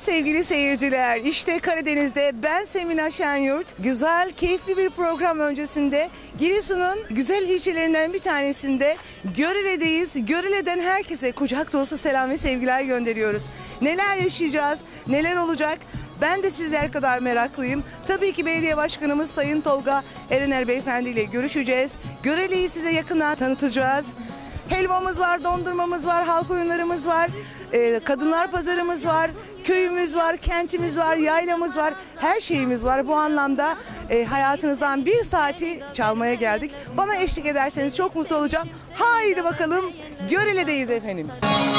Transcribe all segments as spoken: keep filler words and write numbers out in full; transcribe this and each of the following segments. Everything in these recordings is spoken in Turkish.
sevgili seyirciler. İşte Karadeniz'de ben Semina Şenyurt. Güzel, keyifli bir program öncesinde Giresun'un güzel ilçelerinden bir tanesinde Görele'deyiz. Görele'den herkese kucak dolusu selam ve sevgiler gönderiyoruz. Neler yaşayacağız, neler olacak? Ben de sizler kadar meraklıyım. Tabii ki belediye başkanımız Sayın Tolga Erener Beyefendi ile görüşeceğiz. Görele'yi size yakından tanıtacağız. Helvamız var, dondurmamız var, halk oyunlarımız var, e, kadınlar pazarımız var, köyümüz var, kentimiz var, yaylamız var, her şeyimiz var. Bu anlamda e, hayatınızdan bir saati çalmaya geldik. Bana eşlik ederseniz çok mutlu olacağım. Haydi bakalım, Görele'deyiz efendim.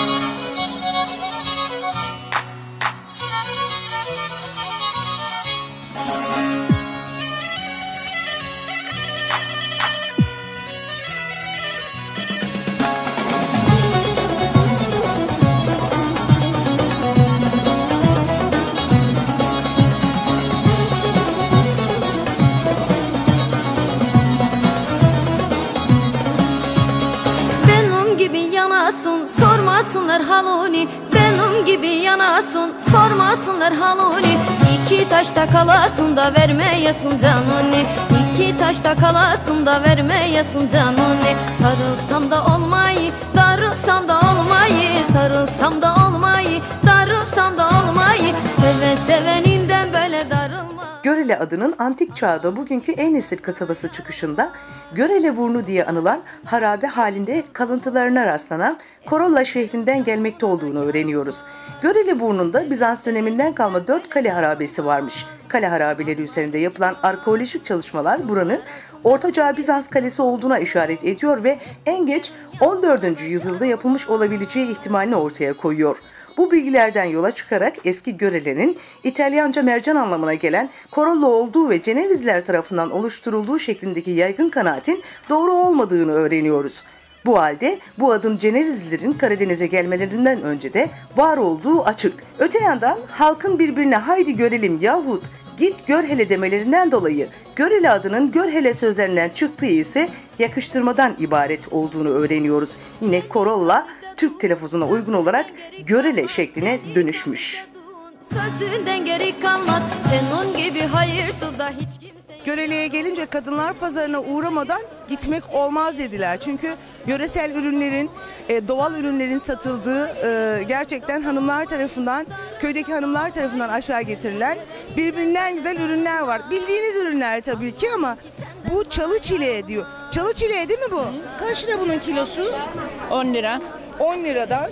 Sormasınlar haluni, benim gibi yanasın. Sormasınlar haluni, iki taşta kalasın da vermeyesin canuni. İki taşta kalasın da vermeyesin canuni. Sarılsam da olmayı, darılsam da olmayı. Sarılsam da olmayı, darılsam da olmayı. Seven seveninden böyle darılma. Görele adının antik çağda bugünkü Eynesil kasabası çıkışında Göreleburnu diye anılan harabe halinde kalıntılarına rastlanan Korolla şehrinden gelmekte olduğunu öğreniyoruz. Göreleburnu'nda Bizans döneminden kalma dört kale harabesi varmış. Kale harabeleri üzerinde yapılan arkeolojik çalışmalar buranın Ortaçağ Bizans kalesi olduğuna işaret ediyor ve en geç on dördüncü yüzyılda yapılmış olabileceği ihtimalini ortaya koyuyor. Bu bilgilerden yola çıkarak eski Görele'nin İtalyanca mercan anlamına gelen Korolla olduğu ve Cenevizliler tarafından oluşturulduğu şeklindeki yaygın kanaatin doğru olmadığını öğreniyoruz. Bu halde bu adın Cenevizlilerin Karadeniz'e gelmelerinden önce de var olduğu açık. Öte yandan halkın birbirine haydi görelim yahut git gör hele demelerinden dolayı Görele adının gör hele sözlerinden çıktığı ise yakıştırmadan ibaret olduğunu öğreniyoruz. Yine Korolla Türk telaffuzuna uygun olarak Görele şekline dönüşmüş. Sözünden geri kalmaz, senin gibi hayırsızda hiç kimse... Görele'ye gelince kadınlar pazarına uğramadan gitmek olmaz dediler. Çünkü yöresel ürünlerin, e, doğal ürünlerin satıldığı e, gerçekten hanımlar tarafından, köydeki hanımlar tarafından aşağı getirilen birbirinden güzel ürünler var. Bildiğiniz ürünler tabii ki ama bu çalı çileği diyor. Çalı çileği değil mi bu? Kaç lira bunun kilosu? on lira. on liradan.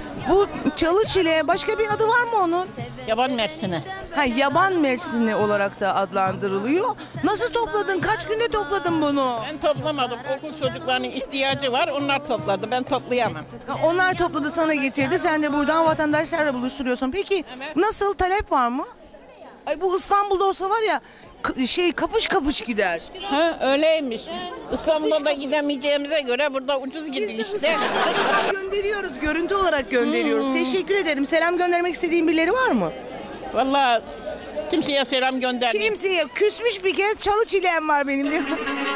Bu çalı çileğe başka bir adı var mı onun? Yaban mersini. Ha, yaban mersini olarak da adlandırılıyor. Nasıl topladın? Kaç günde topladın bunu? Ben toplamadım. Okul çocuklarının ihtiyacı var. Onlar topladı. Ben toplayamam. Ha, onlar topladı sana getirdi. Sen de buradan vatandaşlarla buluşturuyorsun. Peki evet. Nasıl? Talep var mı? Ay, bu İstanbul'da olsa var ya şey kapış kapış gider. Ha öyleymiş. İstanbul'da da gidemeyeceğimize göre burada ucuz gidiyor işte. Gönderiyoruz. Görüntü olarak gönderiyoruz. Hmm. Teşekkür ederim. Selam göndermek istediğin birileri var mı? Vallahi kimseye selam göndermiyorum. Kimseye küsmüş bir kez çalı çileğim var benim diyor.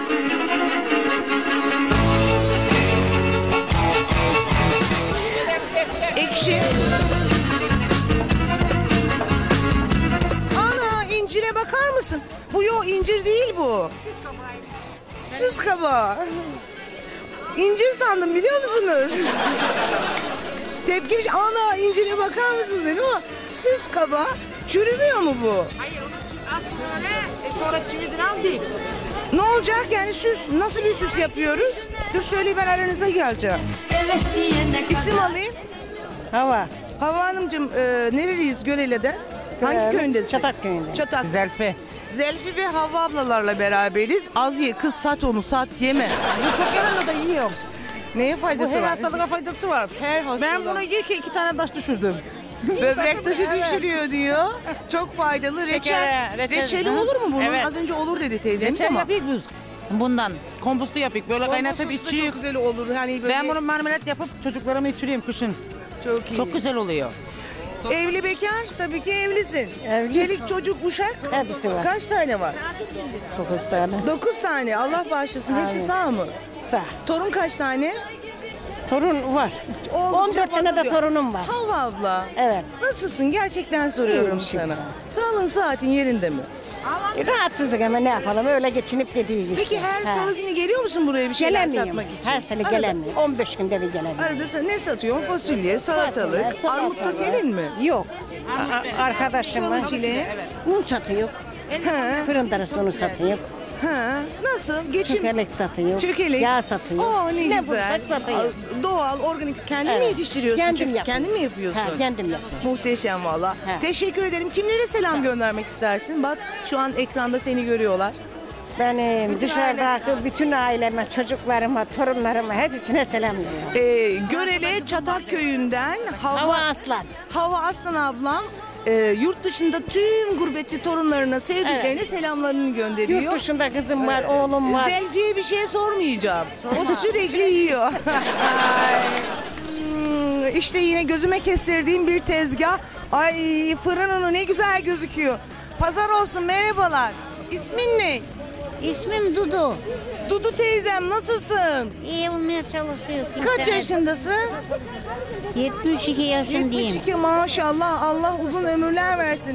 Ekşi. Ana, incire bakar mısın? Bu yo incir değil bu. Süs kabağı. İncir sandım biliyor musunuz? Tepki. Ana, incire bakar mısınız dedim ama süs kabağı. Çürümüyor mu bu? Hayır, onu az böyle e, sonra çividiren değil. Ne olacak yani süs? Nasıl bir süs yapıyoruz? Dur şöyle ben aranıza geleceğim. İsim alayım. Hava. Hava Hanımcığım, e, nereliyiz Görele'den? Hangi köyündesin? Çatak köyünde. Çatak. Zelfi. Zelfi ve Havva ablalarla beraberiz. Az ye kız, sat onu, sat yeme. Çok yanında da yiyorum. Neye faydası Bu her var? hastalığa faydası var. Her hastalığa. Ben bunu ye ki iki tane taş düşürdüm. Böbrek taşı düşürüyor diyor. Çok faydalı. Reçel. Şekere, reçel. Reçeli Hı. olur mu bunun? Evet. Az önce olur dedi teyzemiz Reçel ama. yapayım biz. Bundan. Kompostu yapayım. Böyle kaynatıp Kompostosu da içeyim. çok güzel olur. Hani böyle... Ben bunu marmelat yapıp çocuklarıma içireyim kışın. Çok iyi. Çok güzel oluyor. Evli bekar? Tabii ki evlisin. Evli. Çelik çocuk, uşak? Hepsi var. Kaç tane var? Dokuz tane. Dokuz tane. Allah bağışlasın. Hepsi Aynen. sağ mı? Sağ. Torun kaç tane? Torun var. Oldukça on dört tane de fazla diyor. torunum var. Havva abla. Evet. Nasılsın? Gerçekten soruyorum İyiyim sana. Sağlığın saatin yerinde mi? E, Rahatsızlık ama ne yapalım öyle geçinip gidiyoruz işte. Peki her Ha. salı günü geliyor musun buraya bir şeyler Gelemiyorum. satmak için? Her sene Arada- gelemiyorum. on beş günde bir gelemiyorum. Arada sen ne satıyorsun? Fasulye, salatalık. Fasulye, Armut da salatalık. senin mi? Yok. A- arkadaşım var. Çile. Un satıyor. Ha, Fırın darısı unu satıyor. ha. Nasıl? Geçim. Çökelek satıyor. Çökelek. Yağ satıyor. Oo ne, güzel. bulsak satıyor. Doğal, organik. Kendin mi Evet. yetiştiriyorsun? Kendim Çünkü yapıyorum. Kendin mi yapıyorsun? Ha, kendim yapıyorum. Muhteşem valla. Ha. Teşekkür ederim. Kimlere selam göndermek istersin? Bak şu an ekranda seni görüyorlar. Benim dışarıdaki bütün aileme, çocuklarıma, torunlarıma hepsine selamlıyorum. Ee, Görele Çatak Köyü'nden Hava, Hava Aslan. Hava Aslan ablam e, yurt dışında tüm gurbetçi torunlarına, sevdiklerine selamlarını gönderiyor. Yurt dışında kızım var, oğlum var. Zelfiye bir şey sormayacağım. O sürekli yiyor. Ay. Hmm, İşte yine gözüme kestirdiğim bir tezgah. Ay fırın unu ne güzel gözüküyor. Pazar olsun, merhabalar. İsmin ne? İsmim Dudu. Dudu teyzem, nasılsın? İyi olmaya çalışıyorsun. Kaç sen. yaşındasın? yetmiş iki yaşındayım. yetmiş iki maşallah, Allah uzun ömürler versin.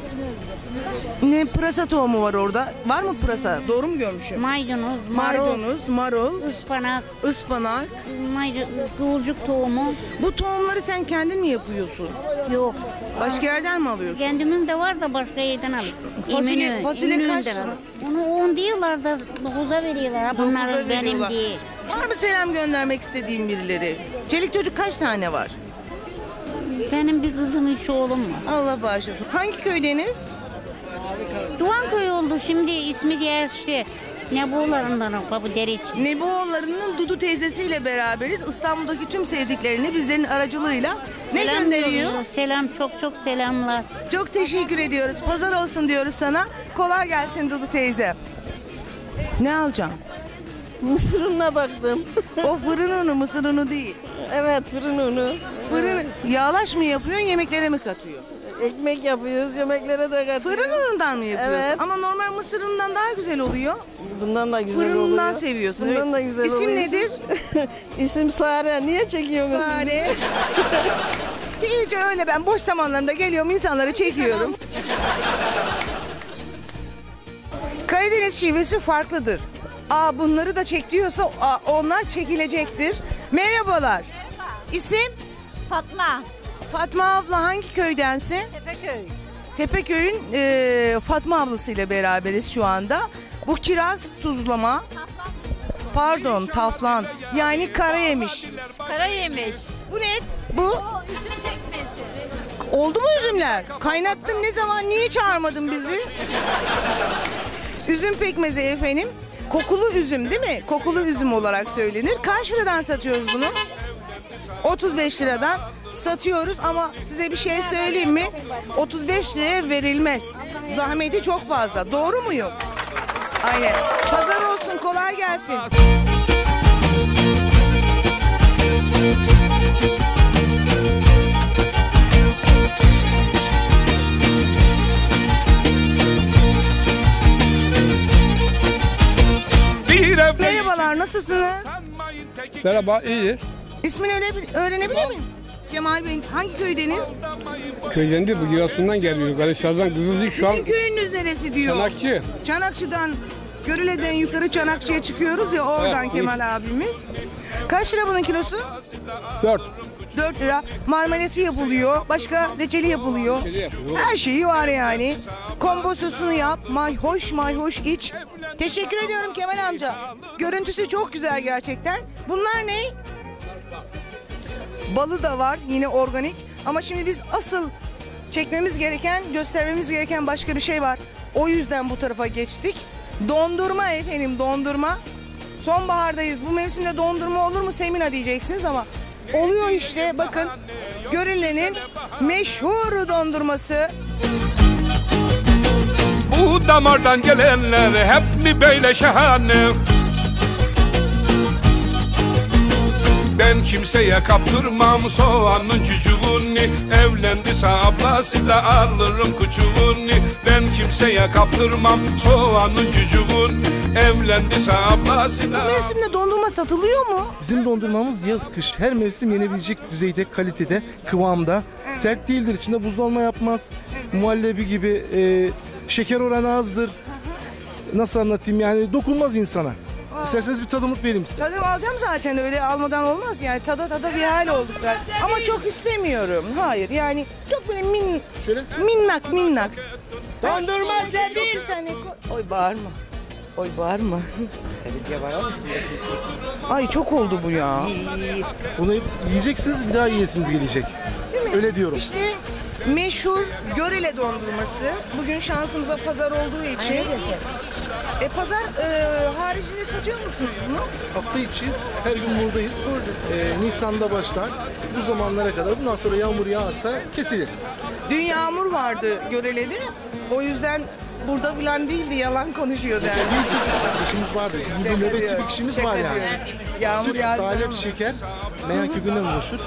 Ne pırasa tohumu var orada? Var mı pırasa? Doğru mu görmüşüm? Maydanoz, marul, Maydanoz, marul, ıspanak, ıspanak. maydanoz, kıvırcık tohumu Bu tohumları sen kendin mi yapıyorsun? yok. Başka yerden mi alıyorsun? Kendimin de var da başka yerden alır. Fasulye- Eminönü- fasulye Eminönü'nden kaç lira? alır. Onu on diyorlar da dokuza veriyorlar. Ha, Dokuza bunlar benim veriyorlar. değil. Var mı selam göndermek istediğin birileri? Çelik çocuk kaç tane var? Benim bir kızım, üç oğlum var. Allah bağışlasın. Hangi köydeniz? Doğanköy oldu şimdi, ismi değişti. Ne boğularından o bu deri için. Nebuoğullarının Dudu teyzesiyle beraberiz. İstanbul'daki tüm sevdiklerini bizlerin aracılığıyla ne Selam gönderiyor? yolluyor. Selam, çok çok selamlar. Çok teşekkür ediyoruz. Pazar olsun diyoruz sana. Kolay gelsin Dudu teyze. Ne alacağım? Mısır ununa baktım. O fırın unu, mısır unu değil. Evet, fırın unu. Fırın, yağlaş mı yapıyorsun, yemeklere mi katıyor? Ekmek yapıyoruz, yemeklere de katıyoruz. Fırın unundan mı yapıyorsun? Evet. Ama normal mısır unundan daha güzel oluyor. Bundan da güzel Fırın oluyor. unundan seviyorsun. Bundan evet. da güzel İsim oluyor. nedir? İsim Sare. Niye çekiyorsunuz? Fare. Hiç öyle, ben boş zamanlarımda geliyorum, insanları çekiyorum. Karadeniz şivesi farklıdır. Aa, bunları da çek diyorsa aa, onlar çekilecektir. Merhabalar. İsim? Fatma, Fatma abla, hangi köydensin? Tepeköy. Tepeköy'ün e, Fatma ablasıyla beraberiz şu anda. Bu kiraz tuzlama. Pardon, taflan. Yani kara yemiş. Kara yemiş. Bu ne? Bu? O üzüm pekmezi. Oldu mu üzümler? Kaynattın, ne zaman, niye çağırmadın bizi? Üzüm pekmezi efendim. Kokulu üzüm değil mi? Kokulu üzüm olarak söylenir. Kaç liradan satıyoruz bunu? otuz beş liradan satıyoruz ama size bir şey söyleyeyim mi? otuz beş liraya verilmez. Zahmeti çok fazla. Doğru muyum? Aynen. Pazar olsun, kolay gelsin. Merhabalar, nasılsınız? Merhaba, iyi. İsmini öyle, öğrenebilir miyim? Kemal Bey, hangi köydeniz? Köyden değil, bu Giresun'dan geliyor. Garışlardan Kızılcık şu an Sizin köyünüz neresi diyor? Çanakçı. Çanakçı'dan, Görüle'den yukarı Çanakçı'ya çıkıyoruz ya, oradan Evet, Kemal abimiz. Kaç lira bunun kilosu? Dört. dört lira. Marmelatı yapılıyor, başka reçeli yapılıyor. Reçeli yapılıyor. Her şeyi var yani. Kombososunu yap, mayhoş mayhoş iç. Teşekkür ediyorum Kemal amca. Görüntüsü çok güzel gerçekten. Bunlar ne? Balı da var, yine organik. Ama şimdi biz asıl çekmemiz gereken, göstermemiz gereken başka bir şey var. O yüzden bu tarafa geçtik. Dondurma efendim, dondurma. Sonbahardayız. Bu mevsimde dondurma olur mu Semina diyeceksiniz ama oluyor işte. Bakın, Görele'nin meşhur dondurması. Bu damardan gelenler hep mi böyle şahane? Ben kimseye kaptırmam soğanın cücüğünü. Evlendiyse ablasıyla alırım küçüğünü. Ben kimseye kaptırmam soğanın cücüğünü. Evlendiyse ablasıyla. Bu mevsimde dondurma satılıyor mu? Bizim dondurmamız yaz kış her mevsim yenebilecek düzeyde, kalitede, kıvamda. Evet. Sert değildir, içinde buzlanma yapmaz. Evet. Muhallebi gibi e, şeker oranı azdır. Nasıl anlatayım yani, dokunmaz insana. Aa. İsterseniz bir tadımlık vereyim size. Tadım alacağım zaten, öyle almadan olmaz yani, tada tada bir hal olduk zaten. Ama çok istemiyorum, hayır yani çok böyle min, Şöyle. minnak minnak. Dondurma Zebil. Oy bağırma. Oy bağırma. Ay çok oldu bu ya. Bunu yiyeceksiniz, bir daha yiyesiniz gelecek. Öyle diyorum. İşte meşhur Görele dondurması. Bugün şansımıza pazar olduğu için. E, pazar e, haricinde satıyor musunuz bunu? Hafta içi her gün buradayız. E, Nisan'da başlar. Bu zamanlara kadar. Bundan sonra yağmur yağarsa kesilir. Dün yağmur vardı Görele'de. O yüzden burada filan değildi, yalan konuşuyordu yani. İşimiz vardı. Bir nöbetçi bir kişimiz var yani. Yağmur Süt, yağdı. salep, şeker, meyan kökünden oluşur.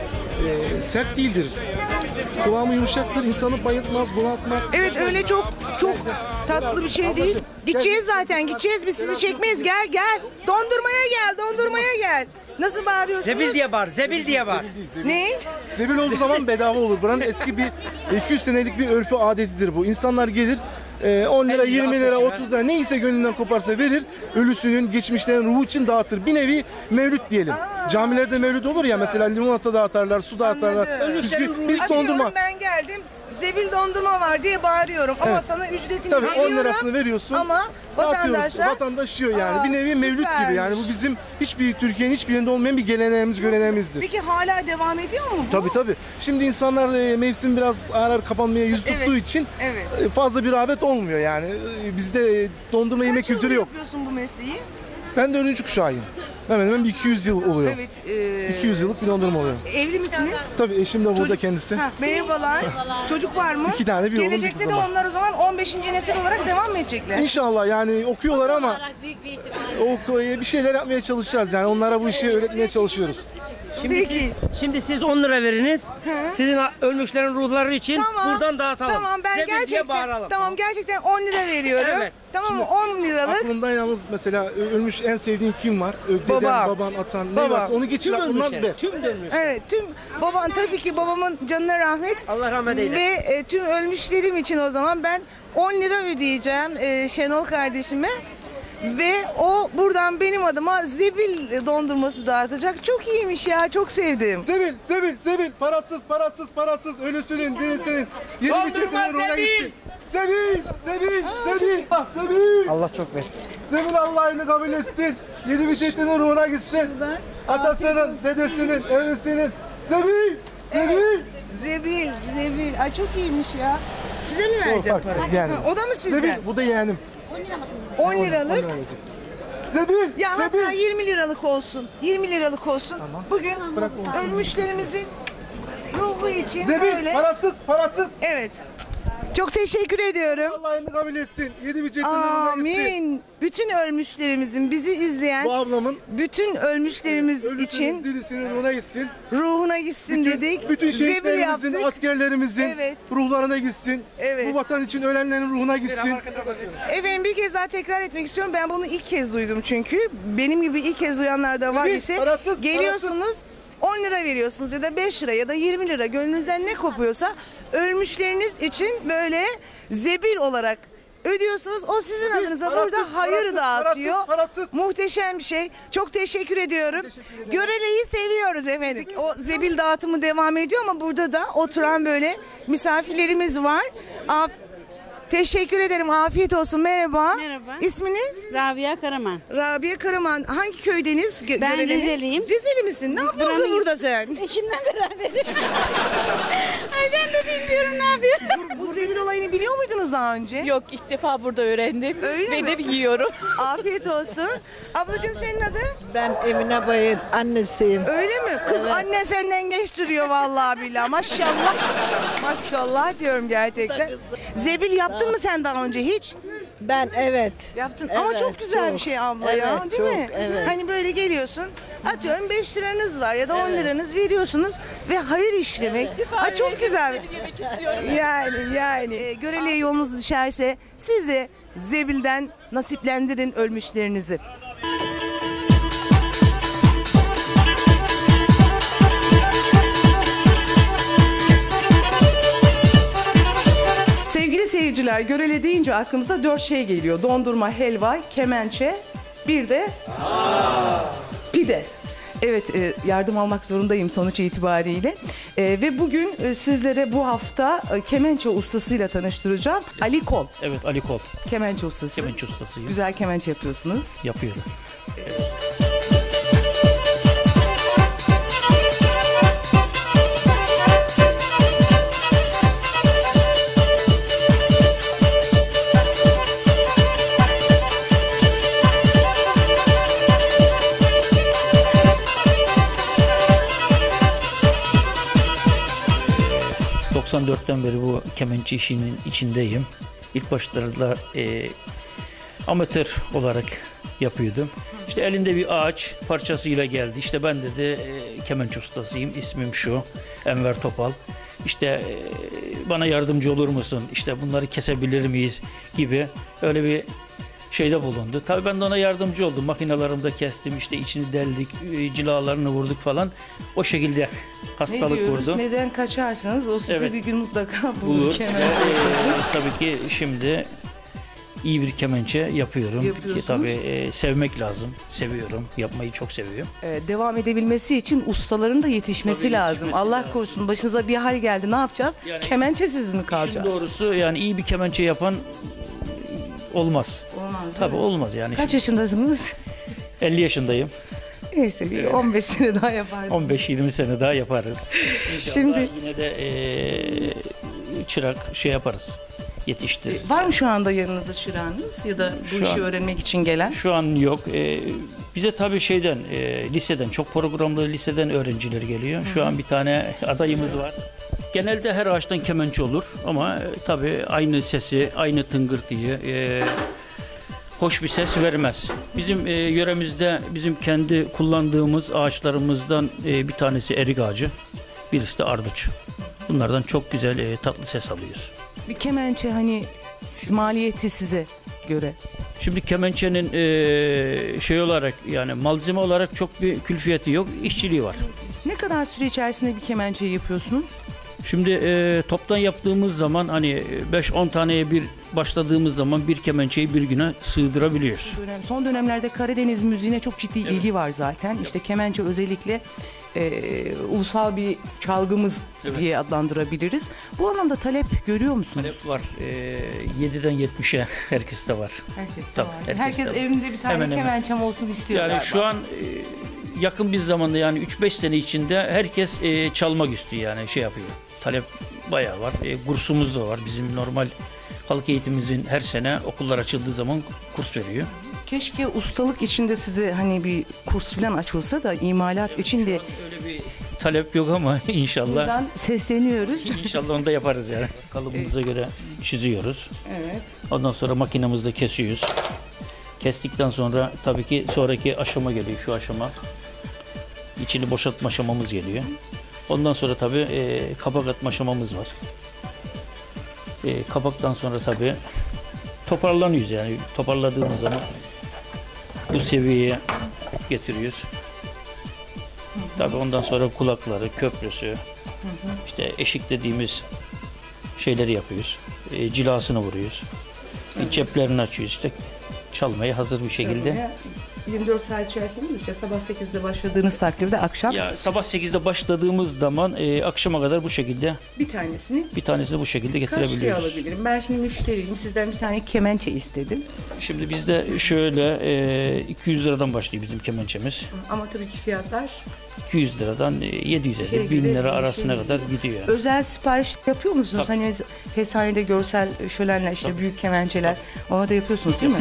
E, sert değildir. Kıvamı yumuşaktır, insanı bayıltmaz, bunaltmaz. Evet, öyle çok çok tatlı bir şey değil. Gideceğiz zaten, gideceğiz, biz sizi çekmeyiz. Gel gel, dondurmaya gel, dondurmaya gel. Nasıl bağırıyorsunuz? Zebil diye bağır, zebil diye bağır. Zebil değil, zebil. Ne? Zebil olduğu zaman bedava olur. Buranın eski bir iki yüz senelik bir örfü adetidir bu. İnsanlar gelir, on lira, yirmi lira, otuz lira neyse gönlünden koparsa verir. Ölüsünün, geçmişlerin ruhu için dağıtır. Bir nevi mevlüt diyelim. Aa. Camilerde mevlüt olur ya, mesela limonata dağıtarlar, su dağıtarlar. Bisküvi, biz dondurma. Ben geldim, Zebil dondurma var diye bağırıyorum ama evet. Sana ücretini Tabii veriyorum. on lirasını veriyorsun. Ama vatandaşlar vatandaş yiyor yani. Aa, bir nevi mevlüt süpermiş. gibi yani. Bu bizim hiçbir Türkiye'nin hiçbir yerinde olmayan bir geleneğimiz, göreneğimizdir. Peki hala devam ediyor mu bu? Tabii tabii. Şimdi insanlar e, mevsim biraz ağır ağır kapanmaya yüz tuttuğu evet. için evet. fazla bir rağbet olmuyor yani. E, bizde dondurma yemek kültürü yok. Kaç yıl yapıyorsun bu mesleği? Ben dördüncü kuşağıyım. Hemen hemen bir iki yüz yıl oluyor. Evet. E... iki yüz yıllık bir dondurma oluyor. Evli misiniz? Tabii, eşim de burada Çocuk... kendisi. Ha, merhabalar. Çocuk var mı? İki tane, bir oğlum, bir kızım var. Gelecekte de onlar o zaman on beşinci nesil olarak devam mı edecekler? İnşallah yani, okuyorlar ama o, bir şeyler yapmaya çalışacağız yani, onlara bu işi öğretmeye çalışıyoruz. Şimdi Peki. Siz, şimdi siz on lira veriniz. He. Sizin ölmüşlerin ruhları için tamam. buradan dağıtalım. Tamam, ben Zebil gerçekten tamam gerçekten on lira veriyorum. Evet. Tamam mı? on liralık. Aklından yalnız mesela ölmüş en sevdiğin kim var? Deden, Baba. baban, atan, Baba. ne varsa onu geçir aklından de. Tüm ölmüşler. Evet, tüm baban, tabii ki babamın canına rahmet. Allah rahmet eylesin. Ve e, tüm ölmüşlerim için o zaman ben on lira ödeyeceğim e, Şenol kardeşime. Ve o buradan benim adıma Zebil dondurması dağıtacak. Çok iyiymiş ya, çok sevdim. Zebil, Zebil, Zebil. Parasız, parasız, parasız. Ölüsünün, dirisinin. Yedi bir çetenin ruhuna gitsin. Zebil, Zebil, Zebil. Bak Zebil. Allah çok versin. Zebil Allah'ını kabul etsin. Yedi bir çetenin ruhuna gitsin. Atasının, dedesinin, evlisinin. Zebil, Zebil. Evet. Zebil, Zebil. Ay çok iyiymiş ya. Size mi vereceğim parayı? Yani. O da mı sizden? Zebil, bu da yeğenim. on liralık. Zebil, ya Zebil. hatta yirmi liralık olsun. yirmi liralık olsun. Tamam. Bugün bırak ölmüşlerimizin ruhu için Zebil, böyle. parasız, parasız. Evet. Çok teşekkür ediyorum. Allah'ını kabul etsin. Yedi bir çetenin Amin. Bütün ölmüşlerimizin, bizi izleyen bu ablamın bütün ölmüşlerimiz evet, için dirisinin ruhuna gitsin. Ruhuna gitsin bütün, dedik. Bütün şehitlerimizin, askerlerimizin evet. ruhlarına gitsin. Evet. Bu vatan için ölenlerin ruhuna gitsin. Efendim bir kez daha tekrar etmek istiyorum. Ben bunu ilk kez duydum çünkü. Benim gibi ilk kez duyanlar da var ise parasız, geliyorsunuz. Parasız. on lira veriyorsunuz ya da beş lira ya da yirmi lira, gönlünüzden ne kopuyorsa ölmüşleriniz için böyle zebil olarak ödüyorsunuz. O sizin zebil, adınıza parasız, burada hayır parasız, dağıtıyor. Parasız, parasız. Muhteşem bir şey. Çok teşekkür ediyorum. Teşekkür Görele'yi seviyoruz efendim. O zebil dağıtımı devam ediyor ama burada da oturan böyle misafirlerimiz var. Af Teşekkür ederim. Afiyet olsun. Merhaba. Merhaba. İsminiz? Rabia Karaman. Rabia Karaman. Hangi köydeniz? Gö ben Görele'nin? Rizeliyim. Rizeli misin? Ne yapıyorsun Buranın... burada sen? Eşimle beraberim. Ay ben de bilmiyorum ne yapıyorum. Bu, bu zebil olayını biliyor muydunuz daha önce? Yok, ilk defa burada öğrendim. Öyle Ve mi? de giyiyorum. Afiyet olsun. Ablacığım senin adın? Ben Emine Bay'ın annesiyim. Öyle mi? Kız evet. Anne senden geç duruyor vallahi billahi. Maşallah. Maşallah diyorum gerçekten. Zebil yaptın mı sen daha önce hiç? Ben evet. Yaptın ama Evet, çok güzel çok. bir şey abla ya, Evet, değil mi? çok, evet. Hani böyle geliyorsun, atıyorum beş liranız var ya da on Evet. liranız veriyorsunuz ve hayır işlemek. Ha, çok güzel. Yani yani e, Görele'ye yolunuz düşerse siz de Zebil'den nasiplendirin ölmüşlerinizi. Sevgili seyirciler, Görele deyince aklımıza dört şey geliyor. Dondurma, helva, kemençe, bir de pide. Evet, e, yardım almak zorundayım sonuç itibariyle. E, ve bugün e, sizlere bu hafta e, kemençe ustasıyla tanıştıracağım. Ali Kol. Evet, Ali Kol. Kemençe ustası. Kemençe ustasıyım. Güzel kemençe yapıyorsunuz. Yapıyorum. Evet. doksan dörtten beri bu kemençe işinin içindeyim. İlk başlarda e, amatör olarak yapıyordum. İşte elinde bir ağaç parçasıyla geldi. İşte ben dedi e, kemençe ustasıyım. İsmim şu, Enver Topal. İşte e, bana yardımcı olur musun? İşte bunları kesebilir miyiz gibi öyle bir şeyde bulundu. Tabii ben de ona yardımcı oldum. Makinalarımda kestim, işte içini deldik, cilalarını vurduk falan. O şekilde hastalık ne diyoruz, vurdu. Neden kaçarsınız? O sizi Evet. bir gün mutlaka bulur. Bulur. Kemençe Ee, ustası. tabii ki şimdi iyi bir kemençe yapıyorum. Ki Yapıyorsunuz. tabii e, sevmek lazım. Seviyorum. Yapmayı çok seviyorum. Ee, devam edebilmesi için ustaların da yetişmesi Tabii lazım. yetişmesi Allah lazım. korusun başınıza bir hal geldi, ne yapacağız? Yani Kemençesiz mi kalacağız? İşin doğrusu yani iyi bir kemençe yapan olmaz. Olmaz. Tabii olmaz yani. Kaç yaşındasınız? elli yaşındayım. Neyse bir Evet. on beş sene daha yapardım. on beş yirmi sene daha yaparız. İnşallah Şimdi- yine de e, çırak şey yaparız. Yetiştiririz. Var mı şu anda yanınızda çırağınız ya da bu Şu işi an- öğrenmek için gelen? Şu an yok. Ee, bize tabii şeyden, e, liseden, çok programlı liseden öğrenciler geliyor. Şu an bir tane adayımız var. Genelde her ağaçtan kemençe olur ama e, tabii aynı sesi, aynı tıngırtıyı, e, hoş bir ses vermez. Bizim e, yöremizde bizim kendi kullandığımız ağaçlarımızdan e, bir tanesi erik ağacı, birisi de arduç. Bunlardan çok güzel e, tatlı ses alıyoruz. Bir kemençe hani maliyeti size göre. Şimdi kemençenin e, şey olarak yani malzeme olarak çok bir külfiyeti yok, işçiliği var. Ne kadar süre içerisinde bir kemençeyi yapıyorsunuz? Şimdi e, toptan yaptığımız zaman hani beş on taneye bir başladığımız zaman bir kemençeyi bir güne sığdırabiliyoruz. Dönem, son dönemlerde Karadeniz müziğine çok ciddi ilgi var zaten. İşte kemençe özellikle e, ulusal bir çalgımız Evet. diye adlandırabiliriz. Bu anlamda talep görüyor musunuz? Talep var. E, yediden yetmişe herkeste var. Herkes Tabii, var. herkes Herkes de var. evinde bir tane Hemen hemen. kemençem olsun istiyor Yani galiba. şu an e, yakın bir zamanda yani üç beş sene içinde herkes e, çalmak istiyor yani şey yapıyor. Talep bayağı var. E, kursumuz da var. Bizim normal halk eğitimimizin her sene okullar açıldığı zaman kurs veriyor. Keşke ustalık içinde size hani bir kurs falan açılsa da imalat için de Öyle bir talep yok ama inşallah. buradan sesleniyoruz. İnşallah onu da yaparız yani. Kalıbımıza göre çiziyoruz. Evet. Ondan sonra makinemizde kesiyoruz. Kestikten sonra tabii ki sonraki aşama geliyor. Şu aşama. İçini boşaltma aşamamız geliyor. Ondan sonra tabii e, kapak atma aşamamız var. E, kapaktan sonra tabii toparlanıyoruz yani. Toparladığımız zaman bu seviyeye getiriyoruz. Tabii ondan sonra kulakları, köprüsü, işte eşik dediğimiz şeyleri yapıyoruz. E, cilasını vuruyoruz. E, ceplerini açıyoruz işte. Çalmaya hazır bir şekilde. yirmi dört saat içerisinde mi yapacağız? Sabah sekizde başladığınız takdirde akşam Ya sabah sekizde başladığımız zaman e, akşama kadar bu şekilde bir tanesini bir tanesini bu şekilde kaç liraya getirebiliyoruz. alabilirim? Ben şimdi müşteriyim. Sizden bir tane kemençe istedim. Şimdi bizde şöyle e, iki yüz liradan başlıyor bizim kemençemiz. Ama tabii ki fiyatlar iki yüz liradan e, yedi yüz elli Şeye bin göre lira değişiyor. arasına kadar gidiyor. özel sipariş yapıyor musunuz? Tabii. Hani mes- Feshane'de görsel şölenler işte büyük kemençeler ona da yapıyorsunuz değil mi?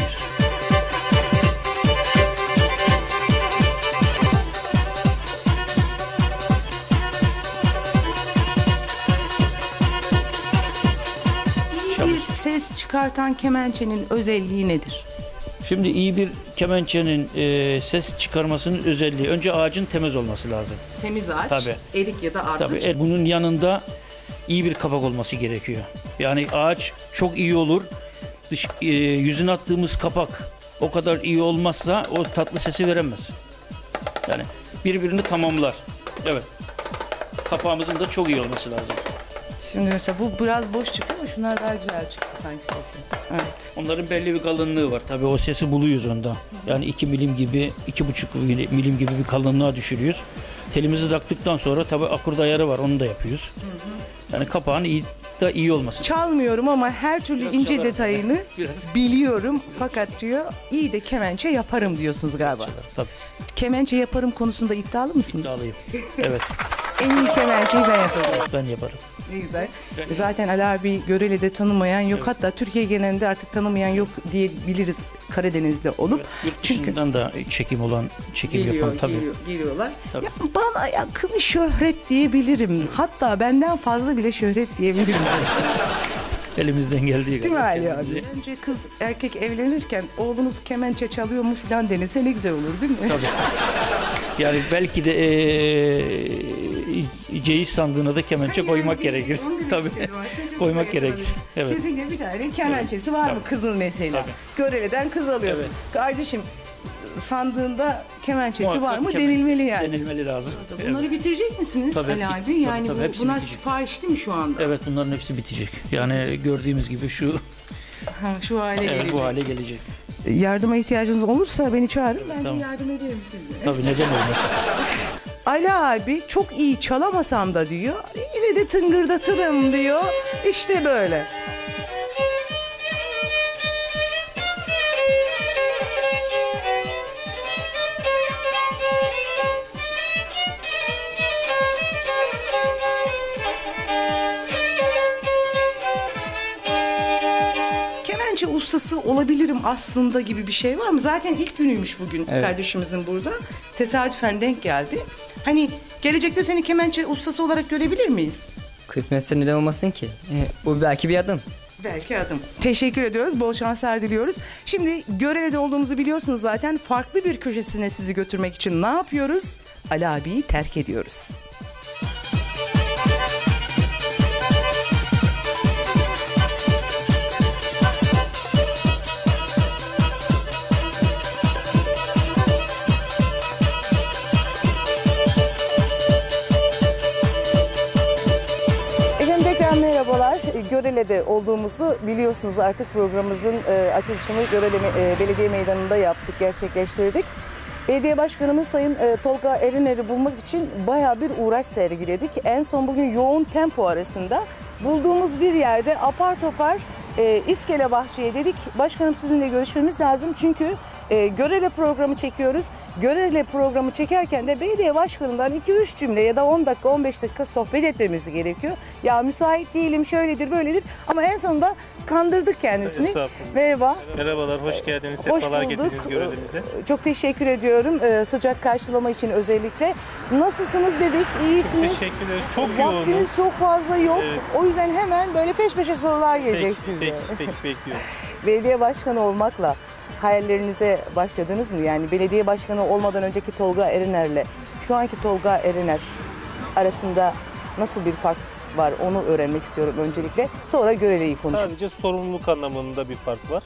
İyi bir ses ses çıkartan kemençenin özelliği nedir? Şimdi iyi bir kemençenin e, ses çıkarmasının özelliği önce ağacın temiz olması lazım. Temiz ağaç, Tabii. erik ya da ardıç. Tabii e, bunun yanında iyi bir kapak olması gerekiyor. Yani ağaç çok iyi olur. Dış, e, yüzüne attığımız kapak o kadar iyi olmazsa o tatlı sesi veremez. Yani birbirini tamamlar. Evet. Kapağımızın da çok iyi olması lazım. Şimdi mesela bu biraz boş çıkıyor ama şunlar daha güzel çıktı sanki sesi. Evet. Onların belli bir kalınlığı var. Tabii o sesi buluyoruz onda. Yani iki milim gibi, iki buçuk milim gibi bir kalınlığa düşürüyoruz. Telimizi taktıktan sonra tabii akord ayarı var. Onu da yapıyoruz. Hı hı. Yani kapağın iyi, da iyi olması. Çalmıyorum ama her türlü Biraz ince çalarım. detayını Biraz. biliyorum. Fakat diyor iyi de kemençe yaparım diyorsunuz galiba. Çalarım, tabii. Kemençe yaparım konusunda iddialı mısınız? İddialıyım. Evet. En iyi kemençeyi ben yaparım. Ben yaparım. Ne güzel. Zaten Ali abi Görele'de tanımayan yok. Evet. Hatta Türkiye genelinde artık tanımayan yok diyebiliriz Karadeniz'de olup. Evet, yurt dışından da çekim olan, çekim geliyor, yapan tabii. Geliyor, geliyorlar. Tabii. Ya bana yakın şöhret diyebilirim. Hatta benden fazla bile şöhret diyebilirim. Elimizden geldiği Değil mi kadar. Ali abi? Önce kız erkek evlenirken oğlunuz kemençe çalıyor mu falan denese ne güzel olur değil mi? Tabii. Yani belki de ee, ceyiz sandığına da kemençe yani koymak gerekir. Tabii. Koymak gerekir. Evet. Kesinlikle bir tane kemençesi var Tabii. mı kızın mesela? Tabii. Görele'den kız alıyorsun. Evet. Kardeşim sandığında kemençesi Muhakkak var mı kemen- denilmeli yani. Denilmeli lazım. Bunları Evet. bitirecek misiniz Tabii. Ali abi? Yani Tabii, tabii, bu, bunlar bitecek. sipariş değil mi şu anda? Evet, bunların hepsi bitecek. Yani gördüğümüz gibi şu ha, şu hale evet, gelecek. bu hale gelecek. Yardıma ihtiyacınız olursa beni çağırın. Evet, ben tamam. de yardım ederim size. Tabii, neden olmaz? Ali abi çok iyi çalamasam da diyor. Yine de tıngırdatırım diyor. İşte böyle. Kemençe ustası olabilirim aslında gibi bir şey var mı? Zaten ilk günüymüş bugün Evet. kardeşimizin burada. Tesadüfen denk geldi. Hani gelecekte seni kemençe ustası olarak görebilir miyiz? Kısmetse neden olmasın ki? E, bu belki bir adım. Belki adım. Teşekkür ediyoruz. Bol şanslar diliyoruz. Şimdi Görele'de olduğumuzu biliyorsunuz zaten. Farklı bir köşesine sizi götürmek için ne yapıyoruz? Ali abiyi terk ediyoruz. Efendim tekrar merhabalar. Görele'de olduğumuzu biliyorsunuz artık programımızın e, açılışını Görele e, Belediye Meydanı'nda yaptık, gerçekleştirdik. Belediye Başkanımız Sayın e, Tolga Eriner'i bulmak için bayağı bir uğraş sergiledik. En son bugün yoğun tempo arasında bulduğumuz bir yerde apar topar e, İskele Bahçe'ye dedik. Başkanım sizinle görüşmemiz lazım çünkü e, Görele programı çekiyoruz. Görele programı çekerken de belediye başkanından iki üç cümle ya da on dakika on beş dakika sohbet etmemiz gerekiyor. Ya müsait değilim, şöyledir böyledir ama en sonunda kandırdık kendisini. Merhaba. Merhabalar, hoş geldiniz. Hoş Sefalar bulduk. getirdiniz Görele'mize. Çok teşekkür ediyorum ee, sıcak karşılama için özellikle. Nasılsınız dedik, iyisiniz. Çok teşekkür ederiz. Çok yoğunuz. Vaktiniz çok fazla yok. Evet. O yüzden hemen böyle peş peşe sorular gelecek Peki, size. peki, peki, bekliyoruz. Belediye başkanı olmakla hayallerinize başladınız mı? Yani belediye başkanı olmadan önceki Tolga Eriner'le şu anki Tolga Eriner arasında nasıl bir fark var onu öğrenmek istiyorum öncelikle. Sonra Görele'yi konuşalım. Sadece sorumluluk anlamında bir fark var.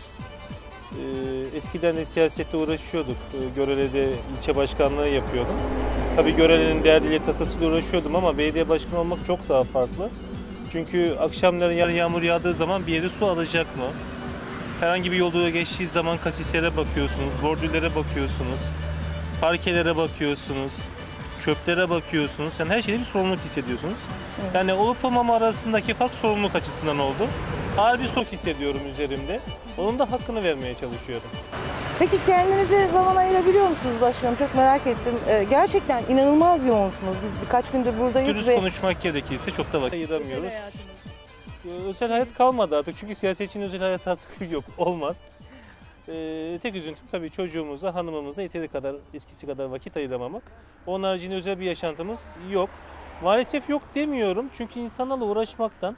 Ee, eskiden de siyasette uğraşıyorduk. Ee, Görele'de ilçe başkanlığı yapıyordum. Tabii Görele'nin derdiyle tasasıyla uğraşıyordum ama belediye başkanı olmak çok daha farklı. Çünkü akşamları yarın yağmur yağdığı zaman bir yere su alacak mı? Herhangi bir yolda geçtiği zaman kasislere bakıyorsunuz, bordürlere bakıyorsunuz, parkelere bakıyorsunuz, çöplere bakıyorsunuz. Yani her şeyde bir sorumluluk hissediyorsunuz. Evet. Yani olup olmama arasındaki fark sorumluluk açısından oldu. Ağır bir sorumluluk hissediyorum üzerimde. Onun da hakkını vermeye çalışıyorum. Peki kendinize zaman ayırabiliyor musunuz başkanım? Çok merak ettim. Ee, gerçekten inanılmaz yoğunsunuz. Biz birkaç gündür buradayız Dürüst ve... konuşmak gerekirse çok da vakit ayıramıyoruz. Özel, özel hayat kalmadı artık çünkü siyasetçinin özel hayat artık yok, olmaz. Ee, tek üzüntüm tabii çocuğumuza, hanımımıza yeteri kadar, eskisi kadar vakit ayıramamak. Onun haricinde özel bir yaşantımız yok. Maalesef yok demiyorum çünkü insanlarla uğraşmaktan,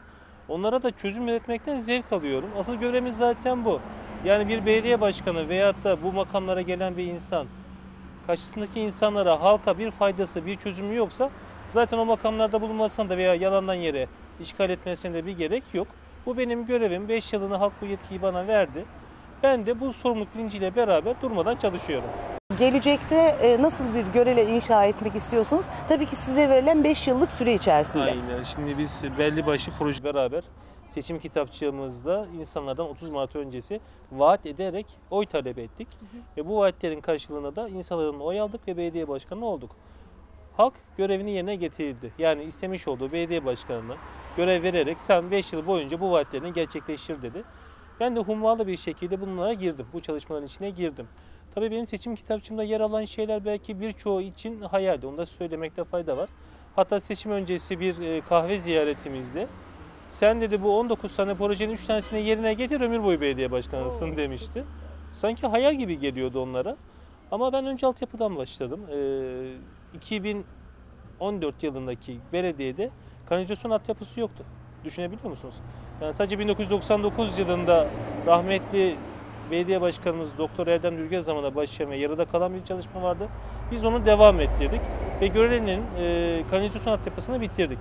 Onlara da çözüm üretmekten zevk alıyorum. Asıl görevimiz zaten bu. Yani bir belediye başkanı veyahut da bu makamlara gelen bir insan karşısındaki insanlara, halka bir faydası, bir çözümü yoksa zaten o makamlarda bulunmasına da veya yalandan yere işgal etmesine de bir gerek yok. Bu benim görevim. beş yılını halk bu yetkiyi bana verdi. Ben de bu sorumluluk bilinciyle beraber durmadan çalışıyorum. Gelecekte e, nasıl bir Görele inşa etmek istiyorsunuz? Tabii ki size verilen beş yıllık süre içerisinde. Aynen. Şimdi biz belli başlı proje beraber seçim kitapçığımızda insanlardan otuz Mart öncesi vaat ederek oy talep ettik. Hı hı. Ve bu vaatlerin karşılığında da insanların oy aldık ve belediye başkanı olduk. Halk görevini yerine getirdi. Yani istemiş olduğu belediye başkanına görev vererek sen beş yıl boyunca bu vaatlerini gerçekleştir dedi. Ben de hummalı bir şekilde bunlara girdim. Bu çalışmaların içine girdim. Tabii benim seçim kitapçığımda yer alan şeyler belki birçoğu için hayaldi. Onu da söylemekte fayda var. Hatta seçim öncesi bir kahve ziyaretimizde sen dedi bu on dokuz tane projenin üç tanesini yerine getir ömür boyu belediye başkanısın demişti. Sanki hayal gibi geliyordu onlara. Ama ben önce altyapıdan başladım. Ee, iki bin on dört yılındaki belediyede kanalizasyon altyapısı yoktu. Düşünebiliyor musunuz? Yani sadece bin dokuz yüz doksan dokuz yılında rahmetli belediye başkanımız Doktor Erdem Ülge zamanında başlayan ve yarıda kalan bir çalışma vardı. Biz onu devam ettirdik ve Görele'nin e, kanalizasyon altyapısını bitirdik.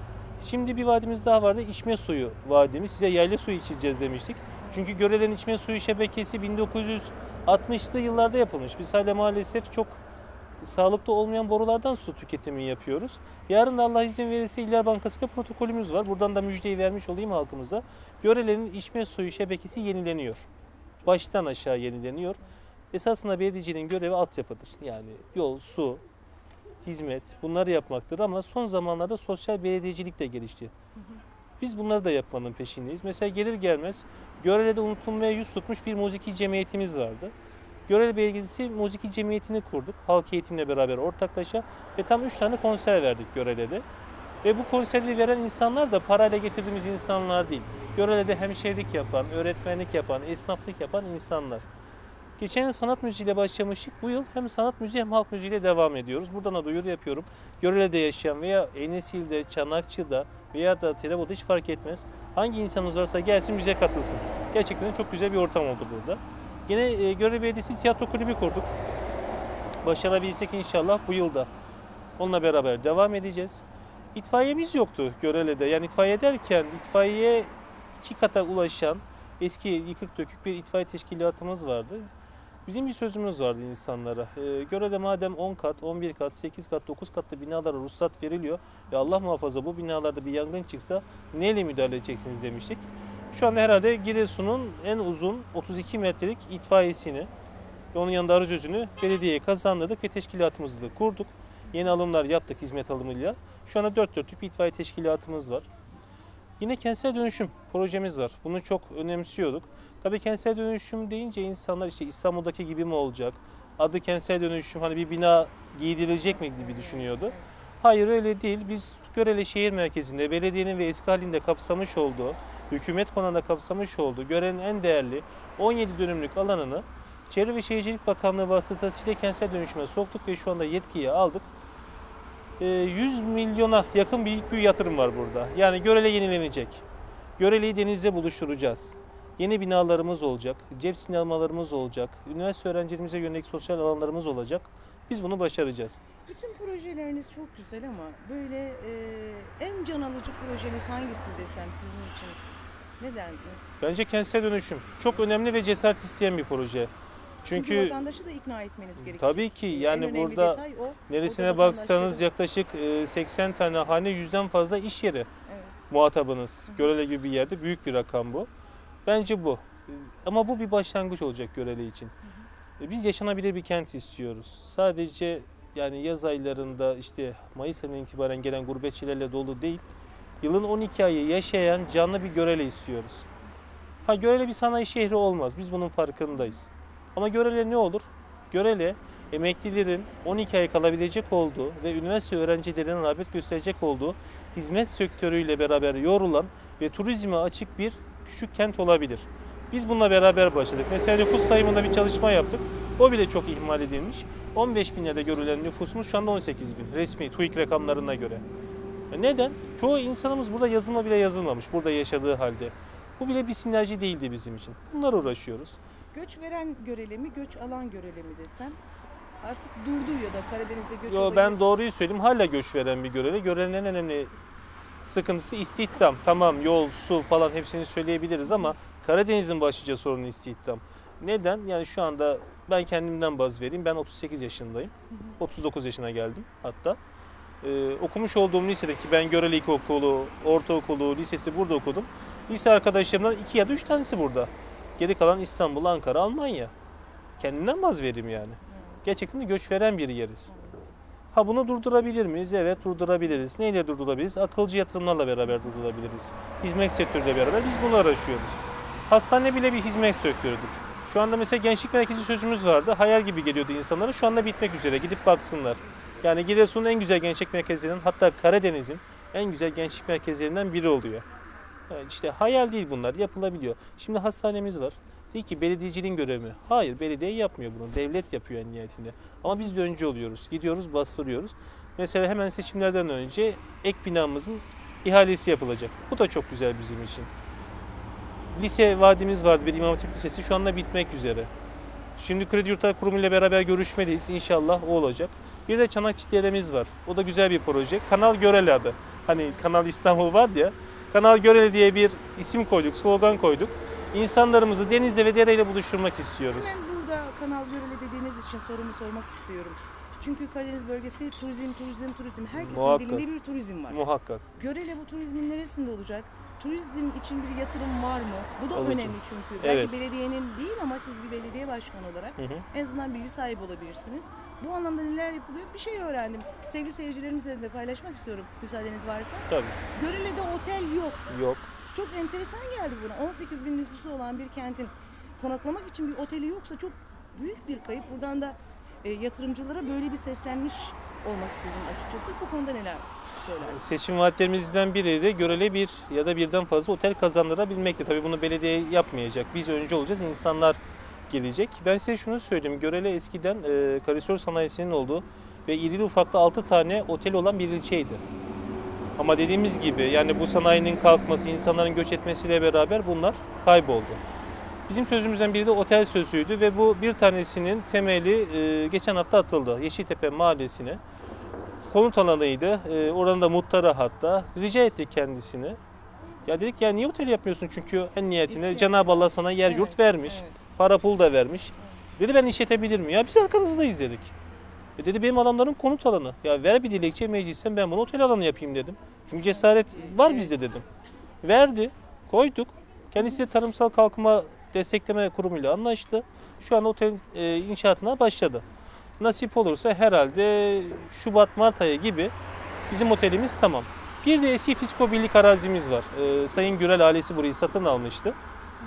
Şimdi bir vadimiz daha vardı, içme suyu vadimiz. Size yayla suyu içeceğiz demiştik. Çünkü Görele'nin içme suyu şebekesi bin dokuz yüz altmışlı yıllarda yapılmış. Biz hala maalesef çok sağlıklı olmayan borulardan su tüketimi yapıyoruz. Yarın da Allah izin verirse İller Bankası ile protokolümüz var. Buradan da müjdeyi vermiş olayım halkımıza. Görele'nin içme suyu şebekesi yenileniyor. Baştan aşağı yenileniyor. Esasında belediyecinin görevi altyapıdır. Yani yol, su, hizmet bunları yapmaktır ama son zamanlarda sosyal belediyecilik de gelişti. Biz bunları da yapmanın peşindeyiz. Mesela gelir gelmez Görele'de unutulmaya yüz tutmuş bir musiki cemiyetimiz vardı. Görele Belediyesi Musiki Cemiyeti'ni kurduk. Halk eğitimle beraber ortaklaşa ve tam üç tane konser verdik Görele'de. Ve bu konserleri veren insanlar da parayla getirdiğimiz insanlar değil. Görele'de hemşehrilik yapan, öğretmenlik yapan, esnaflık yapan insanlar. Geçen yıl sanat müziğiyle başlamıştık. Bu yıl hem sanat müziği hem halk müziğiyle devam ediyoruz. Buradan da duyuru yapıyorum. Görele'de yaşayan veya Enesil'de, Çanakçı'da veya da Telebolu'da hiç fark etmez. Hangi insanımız varsa gelsin bize katılsın. Gerçekten çok güzel bir ortam oldu burada. Yine e, Görele Belediyesi tiyatro kulübü kurduk. Başarabilsek inşallah bu yılda onunla beraber devam edeceğiz. İtfaiyemiz yoktu Görele'de. Yani itfaiye derken itfaiyeye iki kata ulaşan eski yıkık dökük bir itfaiye teşkilatımız vardı. Bizim bir sözümüz vardı insanlara. E, Görele'de madem on kat, on bir kat, sekiz kat, dokuz katlı binalara ruhsat veriliyor ve Allah muhafaza bu binalarda bir yangın çıksa neyle müdahale edeceksiniz demiştik. Şu anda herhalde Giresun'un en uzun otuz iki metrelik itfaiyesini ve onun yanında aracözünü belediyeye kazandırdık ve teşkilatımızı da kurduk. Yeni alımlar yaptık hizmet alımıyla. Şu anda dört dörtlük bir itfaiye teşkilatımız var. Yine kentsel dönüşüm projemiz var. Bunu çok önemsiyorduk. Tabii kentsel dönüşüm deyince insanlar işte İstanbul'daki gibi mi olacak? Adı kentsel dönüşüm hani bir bina giydirilecek mi gibi düşünüyordu. Hayır öyle değil. Biz Görele şehir merkezinde belediyenin ve eski halinde kapsamış olduğu, hükümet konağında kapsamış olduğu Görele'nin en değerli on yedi dönümlük alanını Çevre ve Şehircilik Bakanlığı vasıtasıyla kentsel dönüşüme soktuk ve şu anda yetkiyi aldık. yüz milyona yakın büyük bir yatırım var burada. Yani Görele yenilenecek. Görele'yi denizle buluşturacağız. Yeni binalarımız olacak, cep sinemalarımız olacak, üniversite öğrencilerimize yönelik sosyal alanlarımız olacak. Biz bunu başaracağız. Bütün projeleriniz çok güzel ama böyle e, en can alıcı projeniz hangisi desem sizin için? Ne derdiniz? Bence kentsel dönüşüm çok önemli ve cesaret isteyen bir proje. Çünkü, Çünkü vatandaşı da ikna etmeniz gerekiyor. Tabii ki yani burada neresine baksanız yaklaşık seksen tane hane yüzden fazla iş yeri evet. muhatabınız. Hı hı. Görele gibi bir yerde büyük bir rakam bu. Bence bu. Ama bu bir başlangıç olacak Görele için. Hı hı. Biz yaşanabilir bir kent istiyoruz. Sadece yani yaz aylarında işte Mayıs ayından itibaren gelen gurbetçilerle dolu değil. Yılın on iki ayı yaşayan canlı bir Görele istiyoruz. Ha Görele bir sanayi şehri olmaz. Biz bunun farkındayız. Ama Görele ne olur? Görele emeklilerin on iki ay kalabilecek olduğu ve üniversite öğrencilerinin rağbet gösterecek olduğu hizmet sektörüyle beraber yorulan ve turizme açık bir küçük kent olabilir. Biz bununla beraber başladık. Mesela nüfus sayımında bir çalışma yaptık. O bile çok ihmal edilmiş. on beş binlerde görülen nüfusumuz şu anda on sekiz bin resmi TÜİK rakamlarına göre. Neden? Çoğu insanımız burada yazılma bile yazılmamış burada yaşadığı halde. Bu bile bir sinerji değildi bizim için. Bunlarla uğraşıyoruz. Göç veren Görele mi, göç alan Görele mi desem? Artık durdu ya da Karadeniz'de göç Yo, olayı... ben doğruyu söyleyeyim. Hala göç veren bir Görele. Görele'nin en önemli sıkıntısı istihdam. Tamam yol, su falan hepsini söyleyebiliriz ama Karadeniz'in başlıca sorunu istihdam. Neden? Yani şu anda ben kendimden baz vereyim. Ben otuz sekiz yaşındayım. otuz dokuz yaşına geldim hatta. Ee, okumuş olduğum lisede ki ben Görele İlkokulu, Ortaokulu, Lisesi burada okudum. Lise arkadaşlarımdan iki ya da üç tanesi burada. Geri kalan İstanbul, Ankara, Almanya. Kendimden baz vereyim yani. Gerçekten de göç veren bir yeriz. Ha bunu durdurabilir miyiz? Evet durdurabiliriz. Neyle durdurabiliriz? Akılcı yatırımlarla beraber durdurabiliriz. Hizmet sektörüyle beraber biz bunu araşıyoruz. Hastane bile bir hizmet sektörüdür. Şu anda mesela gençlik merkezi sözümüz vardı. Hayal gibi geliyordu insanlara. Şu anda bitmek üzere. Gidip baksınlar. Yani Giresun'un en güzel gençlik merkezlerinden hatta Karadeniz'in en güzel gençlik merkezlerinden biri oluyor. Yani işte hayal değil bunlar. Yapılabiliyor. Şimdi hastanemiz var. Değil ki belediyeciliğin görevi mi? Hayır, belediye yapmıyor bunu. Devlet yapıyor en nihayetinde. Ama biz de önce oluyoruz. Gidiyoruz, bastırıyoruz. Mesela hemen seçimlerden önce ek binamızın ihalesi yapılacak. Bu da çok güzel bizim için. Lise vadimiz vardı, bir İmam Hatip Lisesi. Şu anda bitmek üzere. Şimdi Kredi Yurtlar Kurumu ile beraber görüşmeliyiz. İnşallah o olacak. Bir de Çanakçı Dere'miz var. O da güzel bir proje. Kanal Görele adı. Hani Kanal İstanbul vardı ya. Kanal Görele diye bir isim koyduk, slogan koyduk. İnsanlarımızı denizle ve dereyle buluşturmak istiyoruz. Hemen burada Kanal Görele dediğiniz için sorumu sormak istiyorum. Çünkü Karadeniz bölgesi turizm, turizm, turizm. Herkesin Muhakkak. dilinde bir turizm var. Muhakkak. Görele bu turizmin neresinde olacak? Turizm için bir yatırım var mı? Bu da Olacak. önemli çünkü. Evet. Belki belediyenin değil ama siz bir belediye başkanı olarak Hı hı. en azından bilgi sahibi olabilirsiniz. Bu anlamda neler yapılıyor? Bir şey öğrendim. Sevgili seyircilerimizle de paylaşmak istiyorum müsaadeniz varsa. Tabii. Görele'de otel yok. Yok. Çok enteresan geldi buna. on sekiz bin nüfusu olan bir kentin konaklamak için bir oteli yoksa çok büyük bir kayıp. Buradan da e, yatırımcılara böyle bir seslenmiş olmak istedim açıkçası. Bu konuda neler söylersiniz? Seçim vaatlerimizden biri de Görele bir ya da birden fazla otel kazandırabilmekti. Tabii bunu belediye yapmayacak. Biz önce olacağız, insanlar gelecek. Ben size şunu söyleyeyim. Görele eskiden e, karisör sanayisinin olduğu ve irili ufaklı altı tane otel olan bir ilçeydi. Ama dediğimiz gibi yani bu sanayinin kalkması, insanların göç etmesiyle beraber bunlar kayboldu. Bizim sözümüzden biri de otel sözüydü ve bu bir tanesinin temeli e, geçen hafta atıldı. Yeşiltepe Mahallesi'ne. Konut alanıydı. E, oranın da muhtarı hatta. Rica ettik kendisini. Ya dedik ya niye otel yapmıyorsun? Çünkü en niyetinde Cenab-ı Allah sana yer yurt evet, vermiş. Evet. Para pul da vermiş. Dedi ben işletebilir miyim? Ya biz arkanızdayız dedik. E dedi benim adamların konut alanı. Ya ver bir dilekçe meclisten ben bunu otel alanı yapayım dedim. Çünkü cesaret var bizde dedim. Verdi, koyduk. Kendisi de Tarımsal Kalkınma Destekleme Kurumu'yla anlaştı. Şu an otel e, inşaatına başladı. Nasip olursa herhalde Şubat-Mart ayı gibi bizim otelimiz tamam. Bir de eski Fisko Birlik arazimiz var. E, Sayın Gürel ailesi burayı satın almıştı.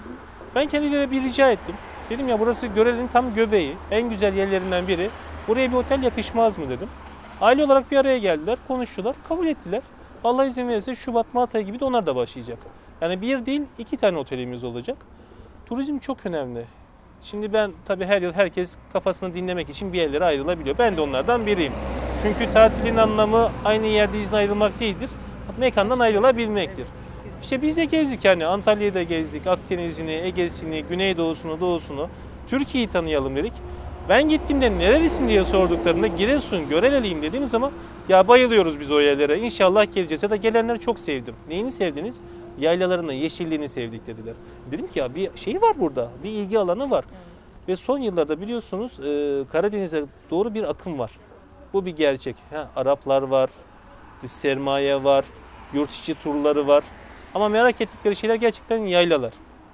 Ben kendileriyle bir rica ettim. Dedim ya burası Görele'nin tam göbeği, en güzel yerlerinden biri. Buraya bir otel yakışmaz mı dedim. Aile olarak bir araya geldiler, konuştular, kabul ettiler. Allah izin verirse Şubat-Mart ayı gibi de onlar da başlayacak. Yani bir değil, iki tane otelimiz olacak. Turizm çok önemli. Şimdi ben tabii her yıl herkes kafasını dinlemek için bir yerlere ayrılabiliyor. Ben de onlardan biriyim. Çünkü tatilin anlamı aynı yerde izne ayrılmak değildir. Mekandan ayrılabilmektir. İşte biz de gezdik yani Antalya'yı da gezdik, Akdeniz'ini, Ege'sini, Güneydoğu'sunu, Doğu'sunu. Türkiye'yi tanıyalım dedik. Ben gittiğimde nerelisin diye sorduklarında Giresun, Göreleliyim dediğim zaman ya bayılıyoruz biz o yerlere. İnşallah geleceğiz ya da gelenleri çok sevdim. Neyini sevdiniz? Yaylalarını, yeşilliğini sevdik dediler. Dedim ki ya bir şey var burada, bir ilgi alanı var. Evet. Ve son yıllarda biliyorsunuz Karadeniz'e doğru bir akım var. Bu bir gerçek. Ha, Araplar var, dış sermaye var, yurt içi turları var. Ama merak ettikleri şeyler gerçekten yaylalar.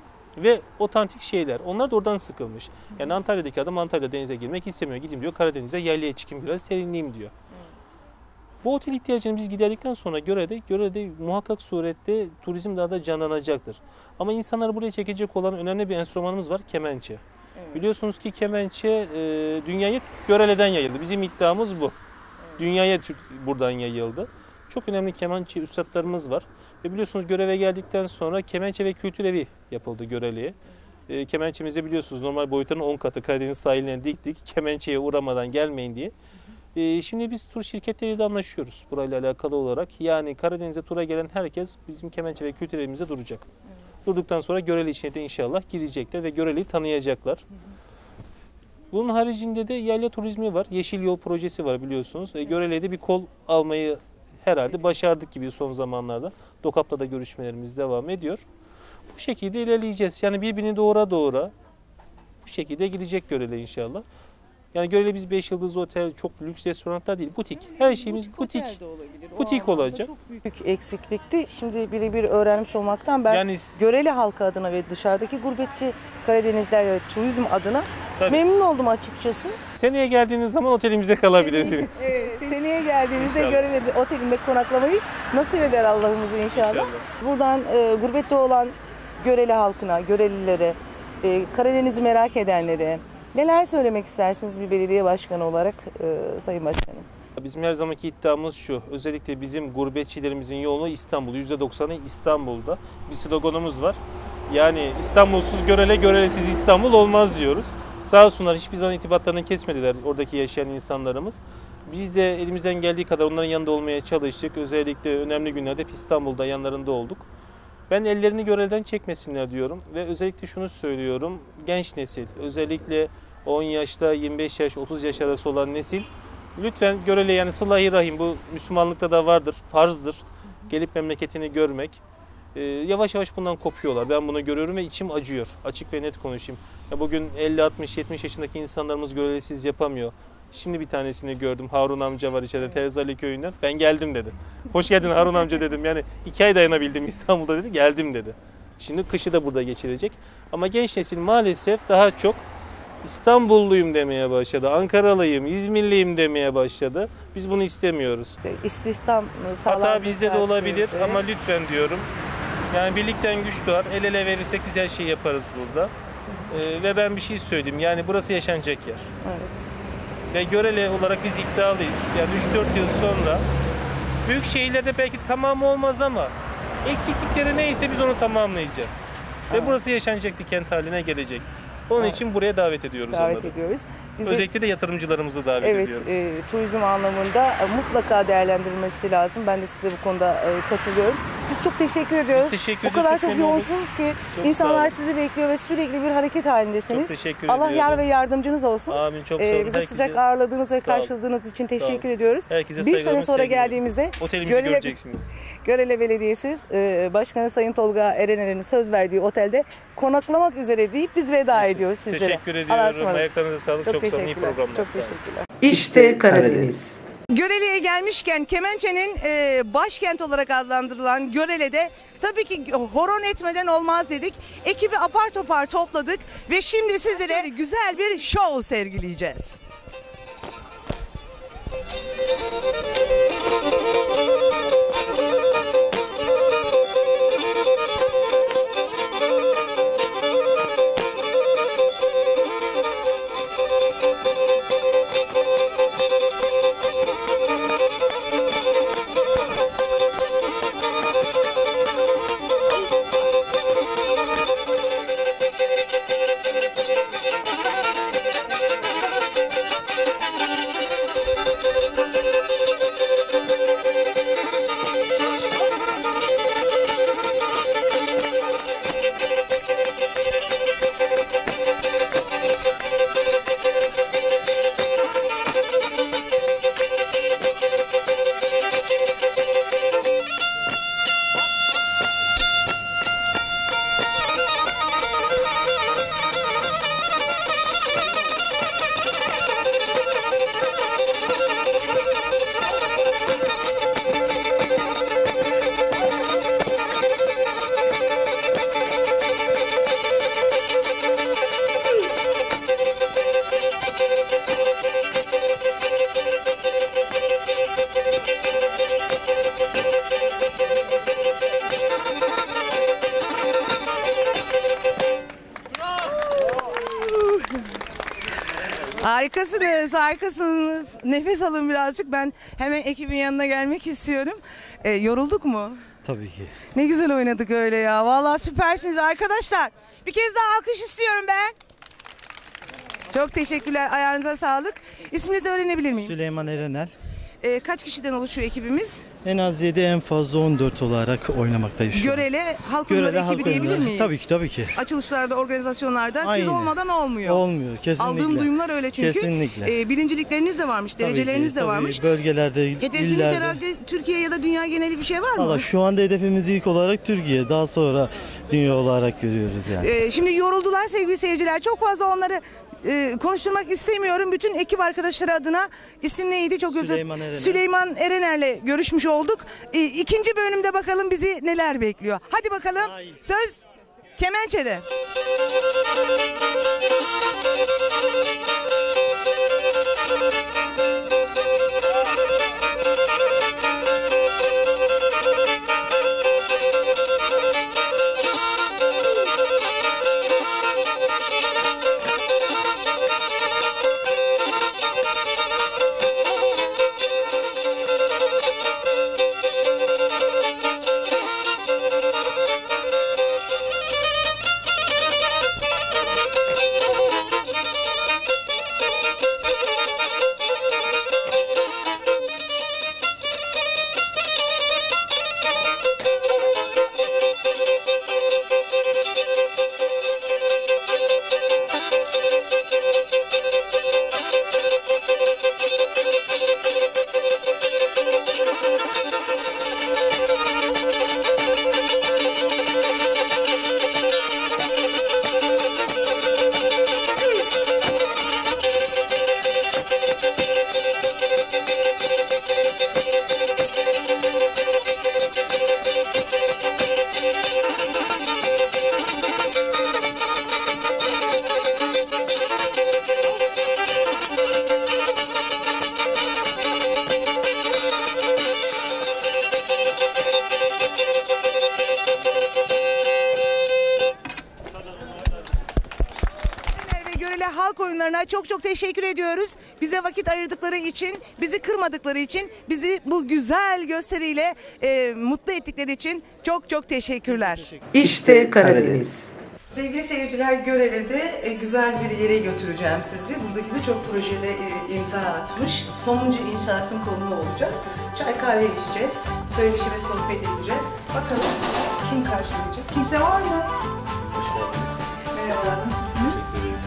Ve otantik şeyler. Onlar da oradan sıkılmış. Yani Antalya'daki adam Antalya denize girmek istemiyor. Gideyim diyor Karadeniz'e yaylaya çıkayım biraz serinleyeyim diyor. Evet. Bu otel ihtiyacını biz giderdikten sonra Görele'de, Görele'de muhakkak surette turizm daha da canlanacaktır. Ama insanları buraya çekecek olan önemli bir enstrümanımız var, kemençe. Evet. Biliyorsunuz ki kemençe e, dünyaya Görele'den yayıldı. Bizim iddiamız bu. Evet. Dünyaya buradan yayıldı. Çok önemli kemençe üstadlarımız var. Ve biliyorsunuz göreve geldikten sonra kemençe ve kültür evi yapıldı Görele'ye. E, kemençemizi biliyorsunuz normal boyutlarının on katı Karadeniz sahiline diktik. Kemençeye uğramadan gelmeyin diye. Ee, şimdi biz tur şirketleriyle de anlaşıyoruz burayla alakalı olarak. Yani Karadeniz'e tura gelen herkes bizim Kemençe ve kültür evimizde duracak. Evet. Durduktan sonra Görele içine de inşallah girecekler ve Görele'yi tanıyacaklar. Hı hı. Bunun haricinde de yayla turizmi var. Yeşil Yol projesi var biliyorsunuz. Evet. Görele'ye de bir kol almayı herhalde başardık gibi son zamanlarda. DOKAP'la da görüşmelerimiz devam ediyor. Bu şekilde ilerleyeceğiz. Yani birbirini doğura doğura bu şekilde gidecek Görele inşallah. Yani Görele biz beş yıldızlı otel, çok lüks restoranlar değil, butik. Her şeyimiz butik. Butik, butik olacak. Çok büyük eksiklikti. Şimdi birebir öğrenmiş olmaktan ben yani, Görele halkı adına ve dışarıdaki gurbetçi Karadenizler ve turizm adına tabii memnun oldum açıkçası. Seneye geldiğiniz zaman otelimizde kalabilirsiniz. Evet, seneye geldiğinizde Görele otelinde konaklamayı nasip eder Allah'ımız inşallah. inşallah. Buradan e, gurbette olan Görele halkına, Görelilere, e, Karadeniz'i merak edenlere neler söylemek istersiniz bir belediye başkanı olarak e, Sayın Başkanım? Bizim her zamanki iddiamız şu, özellikle bizim gurbetçilerimizin yoğunluğu İstanbul, yüzde doksanı İstanbul'da. Bir sloganımız var. Yani İstanbulsuz Görele, Görelesiz İstanbul olmaz diyoruz. Sağ olsunlar hiçbir zaman irtibatlarını kesmediler oradaki yaşayan insanlarımız. Biz de elimizden geldiği kadar onların yanında olmaya çalıştık. Özellikle önemli günlerde hep İstanbul'da yanlarında olduk. Ben ellerini Görele'den çekmesinler diyorum ve özellikle şunu söylüyorum. Genç nesil, özellikle on yaşta yirmi beş yaş, otuz yaş arası olan nesil lütfen Görele, yani sıla-i rahim, bu Müslümanlıkta da vardır, farzdır. Gelip memleketini görmek. Ee, yavaş yavaş bundan kopuyorlar. Ben bunu görüyorum ve içim acıyor. Açık ve net konuşayım. Ya bugün elli altmış yetmiş yaşındaki insanlarımız Görelesiz yapamıyor. Şimdi bir tanesini gördüm. Harun amca var içeride, Terzali köyünden. Ben geldim dedi. Hoş geldin Harun amca dedim. Yani iki ay dayanabildim İstanbul'da dedi. Geldim dedi. Şimdi kışı da burada geçirecek. Ama genç nesil maalesef daha çok İstanbulluyum demeye başladı. Ankaralıyım, İzmirliyim demeye başladı. Biz bunu istemiyoruz. İstihdam sağlar. Hata bizde de olabilir de. Ama lütfen diyorum. Yani birlikten güç doğar. El ele verirsek biz her şeyi yaparız burada. Ee, ve ben bir şey söyleyeyim. Yani burası yaşanacak yer. Evet. Ve Görele olarak biz iddialıyız. Yani üç dört yıl sonra büyük şehirlerde belki tamamı olmaz ama eksiklikleri neyse biz onu tamamlayacağız. Evet. Ve burası yaşanacak bir kent haline gelecek. Onun evet. için buraya davet ediyoruz davet onları. ediyoruz. Biz Özellikle de, de yatırımcılarımızı davet evet, ediyoruz. Evet, e, turizm anlamında e, mutlaka değerlendirilmesi lazım. Ben de size bu konuda e, katılıyorum. Biz çok teşekkür ediyoruz. Biz teşekkür o kadar çok, çok yoğunsunuz ki çok insanlar sizi bekliyor ve sürekli bir hareket halindesiniz. Çok teşekkür Allah ediyorum. yar ve yardımcınız olsun. Amin, çok sağ olun. E, bizi Herkese, sıcak ağırladığınız ve karşıladığınız için teşekkür ediyoruz. Herkese bir sene sonra geldiğimizde otelimizi Görele, göreceksiniz. Görele Belediyesi e, Başkanı Sayın Tolga Erener'in söz verdiği otelde konaklamak üzere deyip biz veda Teşekkür, ediyoruz sizlere. Teşekkür ediyorum. Ayaklarınıza sağlık. Çok, çok sağ olun. İyi programlar. Çok teşekkürler. İşte Karadeniz. Görele'ye gelmişken Kemençe'nin e, başkent olarak adlandırılan Görele'de tabii ki horon etmeden olmaz dedik. Ekibi apar topar topladık ve şimdi sizlere güzel bir şov sergileyeceğiz. Harikasınız, harikasınız. Nefes alın birazcık. Ben hemen ekibin yanına gelmek istiyorum. E, yorulduk mu? Tabii ki. Ne güzel oynadık öyle ya. Vallahi süpersiniz arkadaşlar. Bir kez daha alkış istiyorum ben. Çok teşekkürler. Ayağınıza sağlık. İsminizi öğrenebilir miyim? Süleyman Erenel. Ee, kaç kişiden oluşuyor ekibimiz? En az yedi, en fazla on dört olarak oynamaktayız şu an. Görele halk oyunları Görele ekibi halk diyebilir oyunları. miyiz? Tabii ki, tabii ki. Açılışlarda, organizasyonlarda siz Aynen. olmadan olmuyor. Olmuyor, kesinlikle. Aldığım duyumlar öyle çünkü. Kesinlikle. E, birincilikleriniz de varmış, Tabii dereceleriniz ki, de tabii. varmış. Bölgelerde, Hedefiniz illerde. herhalde Türkiye ya da dünya geneli bir şey var mı? Valla şu anda hedefimiz ilk olarak Türkiye, daha sonra dünya olarak görüyoruz yani. E, şimdi yoruldular sevgili seyirciler. Çok fazla onları e, konuşturmak istemiyorum. Bütün ekip arkadaşları adına isim neydi? Çok özür Süleyman Erener. Süleyman Erener'le görüşmüş olduk. E, ikinci bölümde bakalım bizi neler bekliyor. Hadi bakalım. Söz kemençede. Halk oyunlarına çok çok teşekkür ediyoruz. Bize vakit ayırdıkları için, bizi kırmadıkları için, bizi bu güzel gösteriyle e, mutlu ettikleri için çok çok teşekkürler. İşte Karadeniz. Sevgili seyirciler, Görele'de e, güzel bir yere götüreceğim sizi. Buradaki birçok projede e, imza atmış. Somuncu İnşaat'ın konuğu olacağız. Çay kahve içeceğiz. Söyleşi ve sohbet edeceğiz. Bakalım kim karşılayacak? Kimse var mı? Hoş geldiniz. Merhabalar, nasılsınız? Teşekkür ederiz.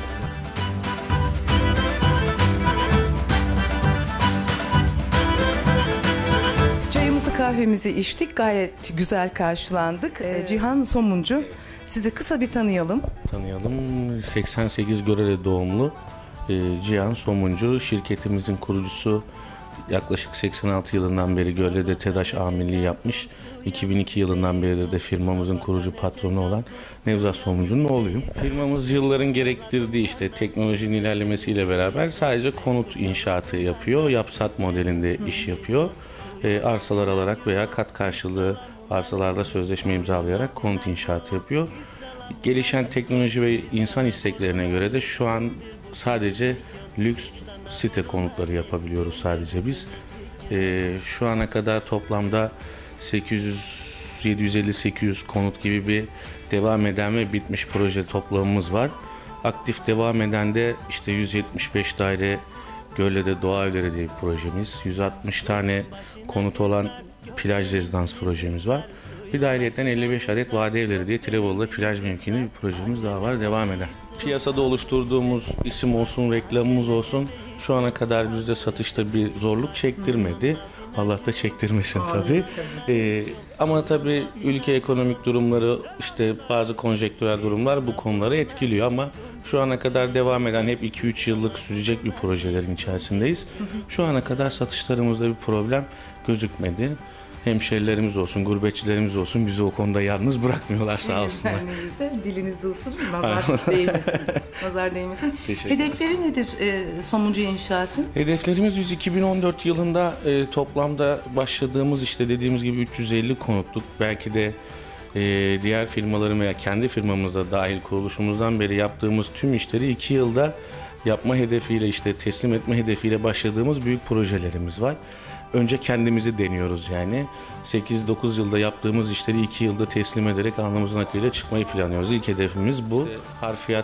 Çayımızı kahvemizi içtik. Gayet güzel karşılandık. Ee, Cihan Somuncu. Sizi kısa bir tanıyalım. Tanıyalım. seksen sekiz Görele doğumlu e, Cihan Somuncu. Şirketimizin kurucusu, yaklaşık seksen altı yılından beri Görele'de TEDAŞ amirliği yapmış. iki bin iki yılından beri de firmamızın kurucu patronu olan Nevzat Somuncu'nun oğluyum. Firmamız yılların gerektirdiği işte teknolojinin ilerlemesiyle beraber sadece konut inşaatı yapıyor. Yapsat modelinde iş yapıyor. E, arsalar alarak veya kat karşılığı arsalarla sözleşme imzalayarak konut inşaatı yapıyor. Gelişen teknoloji ve insan isteklerine göre de şu an sadece lüks site konutları yapabiliyoruz sadece biz. Ee, şu ana kadar toplamda sekiz yüz yedi yüz elli sekiz yüz konut gibi bir devam eden ve bitmiş proje toplamımız var. Aktif devam eden de işte yüz yetmiş beş daire Görele'de Doğa Evleri diye bir projemiz. yüz altmış tane konut olan plaj rezidans projemiz var. Bir de ayrıyeten elli beş adet vade evleri diye Tirebolu'da plaj mevkini bir projemiz daha var devam eden. Piyasada oluşturduğumuz isim olsun, reklamımız olsun şu ana kadar bizde satışta bir zorluk çektirmedi. Allah da çektirmesin tabii. Ee, ama tabii ülke ekonomik durumları, işte bazı konjektürel durumlar bu konuları etkiliyor ama şu ana kadar devam eden hep iki üç yıllık sürecek bir projelerin içerisindeyiz. Şu ana kadar satışlarımızda bir problem gözükmedi. Hemşerilerimiz olsun, gurbetçilerimiz olsun bizi o konuda yalnız bırakmıyorlar sağ olsunlar. Ne güzel, dilinizde ısırır, nazar değmesin. Nazar değmesin. Hedefleri nedir e, Somuncu İnşaat'ın? Hedeflerimiz biz iki bin on dört yılında e, toplamda başladığımız işte dediğimiz gibi üç yüz elli konutluk, belki de e, diğer firmaların veya kendi firmamızda dahil kuruluşumuzdan beri yaptığımız tüm işleri iki yılda yapma hedefiyle, işte teslim etme hedefiyle başladığımız büyük projelerimiz var. Önce kendimizi deniyoruz yani. sekiz dokuz yılda yaptığımız işleri iki yılda teslim ederek alnımızın akıyla çıkmayı planlıyoruz. İlk hedefimiz bu. Harfiyat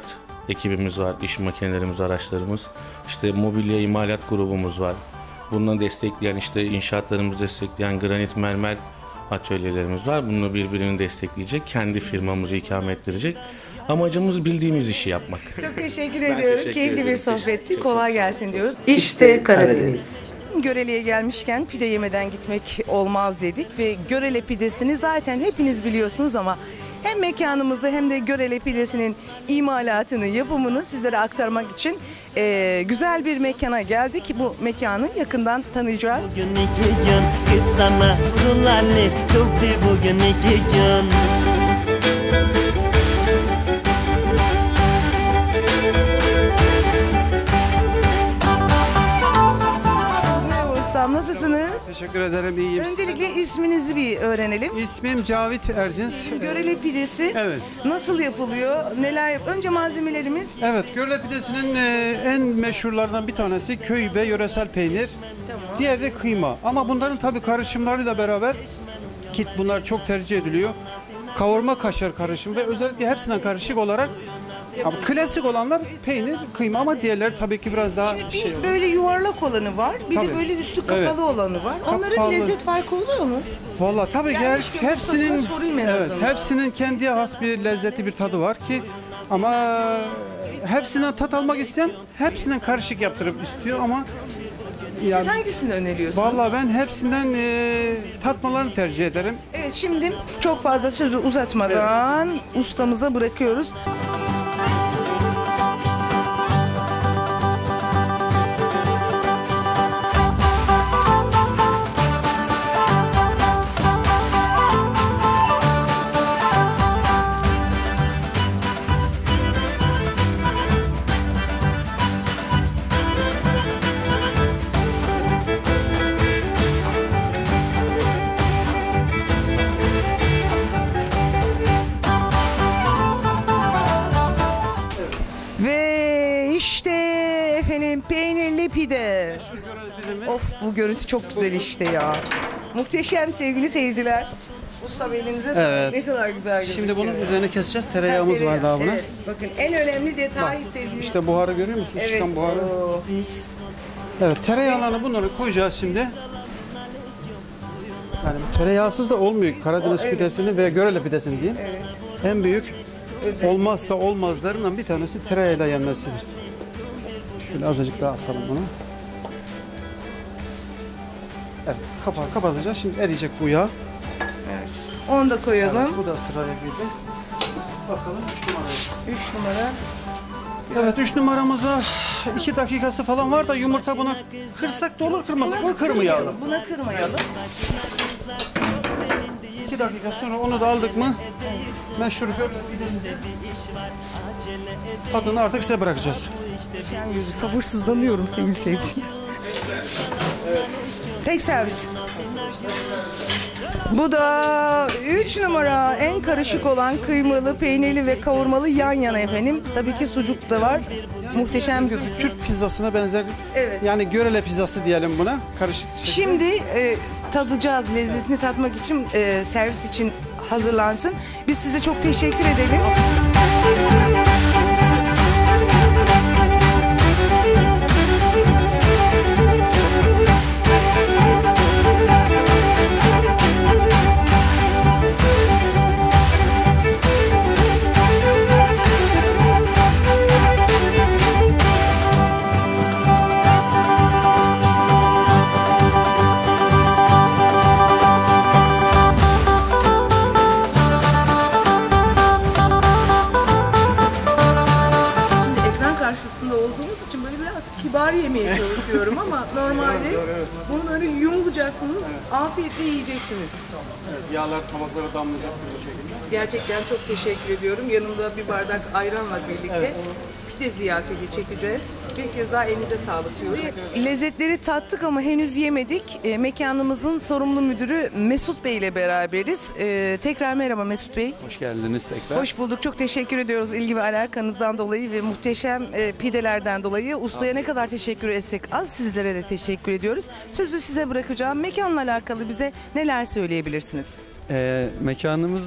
ekibimiz var, iş makinelerimiz, araçlarımız. İşte mobilya imalat grubumuz var. Bununla destekleyen, işte inşaatlarımızı destekleyen granit mermer atölyelerimiz var. Bunu birbirini destekleyecek, kendi firmamızı ikame ettirecek. Amacımız bildiğimiz işi yapmak. Çok teşekkür Ben ediyorum. teşekkür Keyifli bir ederim. sohbetti. Kolay gelsin diyoruz. İşte Karadeniz. Görele'ye gelmişken pide yemeden gitmek olmaz dedik ve Görele pidesini zaten hepiniz biliyorsunuz ama hem mekanımızı hem de Görele pidesinin imalatını, yapımını sizlere aktarmak için eee, güzel bir mekana geldik. Bu mekanı yakından tanıyacağız. Bugün iki gün kız sana kulali Tupi bugün iki gün Merhaba ustam, nasılsınız? Teşekkür ederim, iyiyim. Öncelikle isminizi bir öğrenelim. İsmim Cavit Ercins. Görele pidesi Evet. nasıl yapılıyor? Neler yap? Önce malzemelerimiz. Evet, Görele pidesinin e, en meşhurlardan bir tanesi köy ve yöresel peynir. Tamam. Diğeri de kıyma. Ama bunların tabii karışımlarıyla beraber kit bunlar çok tercih ediliyor. Kavurma kaşar karışımı ve özellikle hepsinden karışık olarak ama klasik olanlar peynir, kıyma ama diğerleri tabii ki biraz daha Bir şey olur. böyle yuvarlak olanı var, bir Tabii. de böyle üstü kapalı Evet. olanı var. Onların Kapalı. lezzet farkı oluyor mu? Valla tabii ki her, Gelmişken hepsinin ustasına sorayım en evet, azından. hepsinin kendine has bir lezzeti bir tadı var ki ama hepsinden tat almak isteyen hepsinden karışık yaptırıp istiyor ama Siz hangisini öneriyorsunuz? Valla ben hepsinden e, tatmalarını tercih ederim. Evet, şimdi çok fazla sözü uzatmadan ustamıza bırakıyoruz. Ve işte efendim peynirli pide. Of, bu görüntü çok güzel işte ya. Muhteşem sevgili seyirciler. Ustam elinize sağlık. Evet. Ne kadar güzel gözüküyor. Şimdi bunun ya. üzerine keseceğiz. Tereyağımız Ha, var daha buna. Evet. Bakın en önemli detay Bak, sevgili. İşte buharı görüyor musun? Evet. Çıkan buharı. Oo, mis. Evet, tereyağlarını bunları koyacağız şimdi. Yani tereyağsız da olmuyor Karadeniz O, evet. pidesini ve Görele pidesini diyeyim. Evet. En büyük Özel. olmazsa olmazlarından bir tanesi tereyağıyla yenmesidir. Şöyle azıcık daha atalım bunu. Evet, kapağı kapatacağız. Şimdi eriyecek bu yağ. Evet. Onu da koyalım. Evet, bu da sıraya girdi. Bakalım üç numaraya. üç numara. Evet, üç numaramıza iki dakikası falan var da yumurta buna kırsak da olur, kırmasak da kırmayalım. Buna kırmayalım. iki dakika sonra onu da aldık mı meşhur Görele pidemizin tadını artık size bırakacağız. Yani yüzü sabırsızlanıyorum sevgili seyirciler. Tek servis. Bu da üç numara en karışık olan kıymalı, peynirli ve kavurmalı yan yana efendim. Tabii ki sucuk da var. Muhteşem gözüküyor. Türk pizzasına benzer. Evet. Yani Görele pizzası diyelim buna. Karışık şekilde. Şimdi e, tadacağız. Lezzetini tatmak için e, servis için hazırlansın. Biz size çok teşekkür edelim. Karşısında olduğumuz için böyle biraz kibar yemeye çalışıyorum ama normalde bunu böyle yumulacaksınız, afiyetle yiyeceksiniz. Evet, yağlar tabaklara damlayacak bu şekilde. Gerçekten çok teşekkür ediyorum. Yanımda bir bardak ayranla birlikte Evet. pide ziyafeti çekeceğiz. Bir kez daha elinize sağlık diyoruz. Lezzetleri tattık ama henüz yemedik. E, mekanımızın sorumlu müdürü Mesut Bey ile beraberiz. E, tekrar merhaba Mesut Bey. Hoş geldiniz tekrar. Hoş bulduk. Çok teşekkür ediyoruz ilgi ve alakanızdan dolayı ve muhteşem e, pidelerden dolayı. Ustaya ne kadar teşekkür etsek az, sizlere de teşekkür ediyoruz. Sözü size bırakacağım. Mekanla alakalı bize neler söyleyebilirsiniz? Ee, mekanımız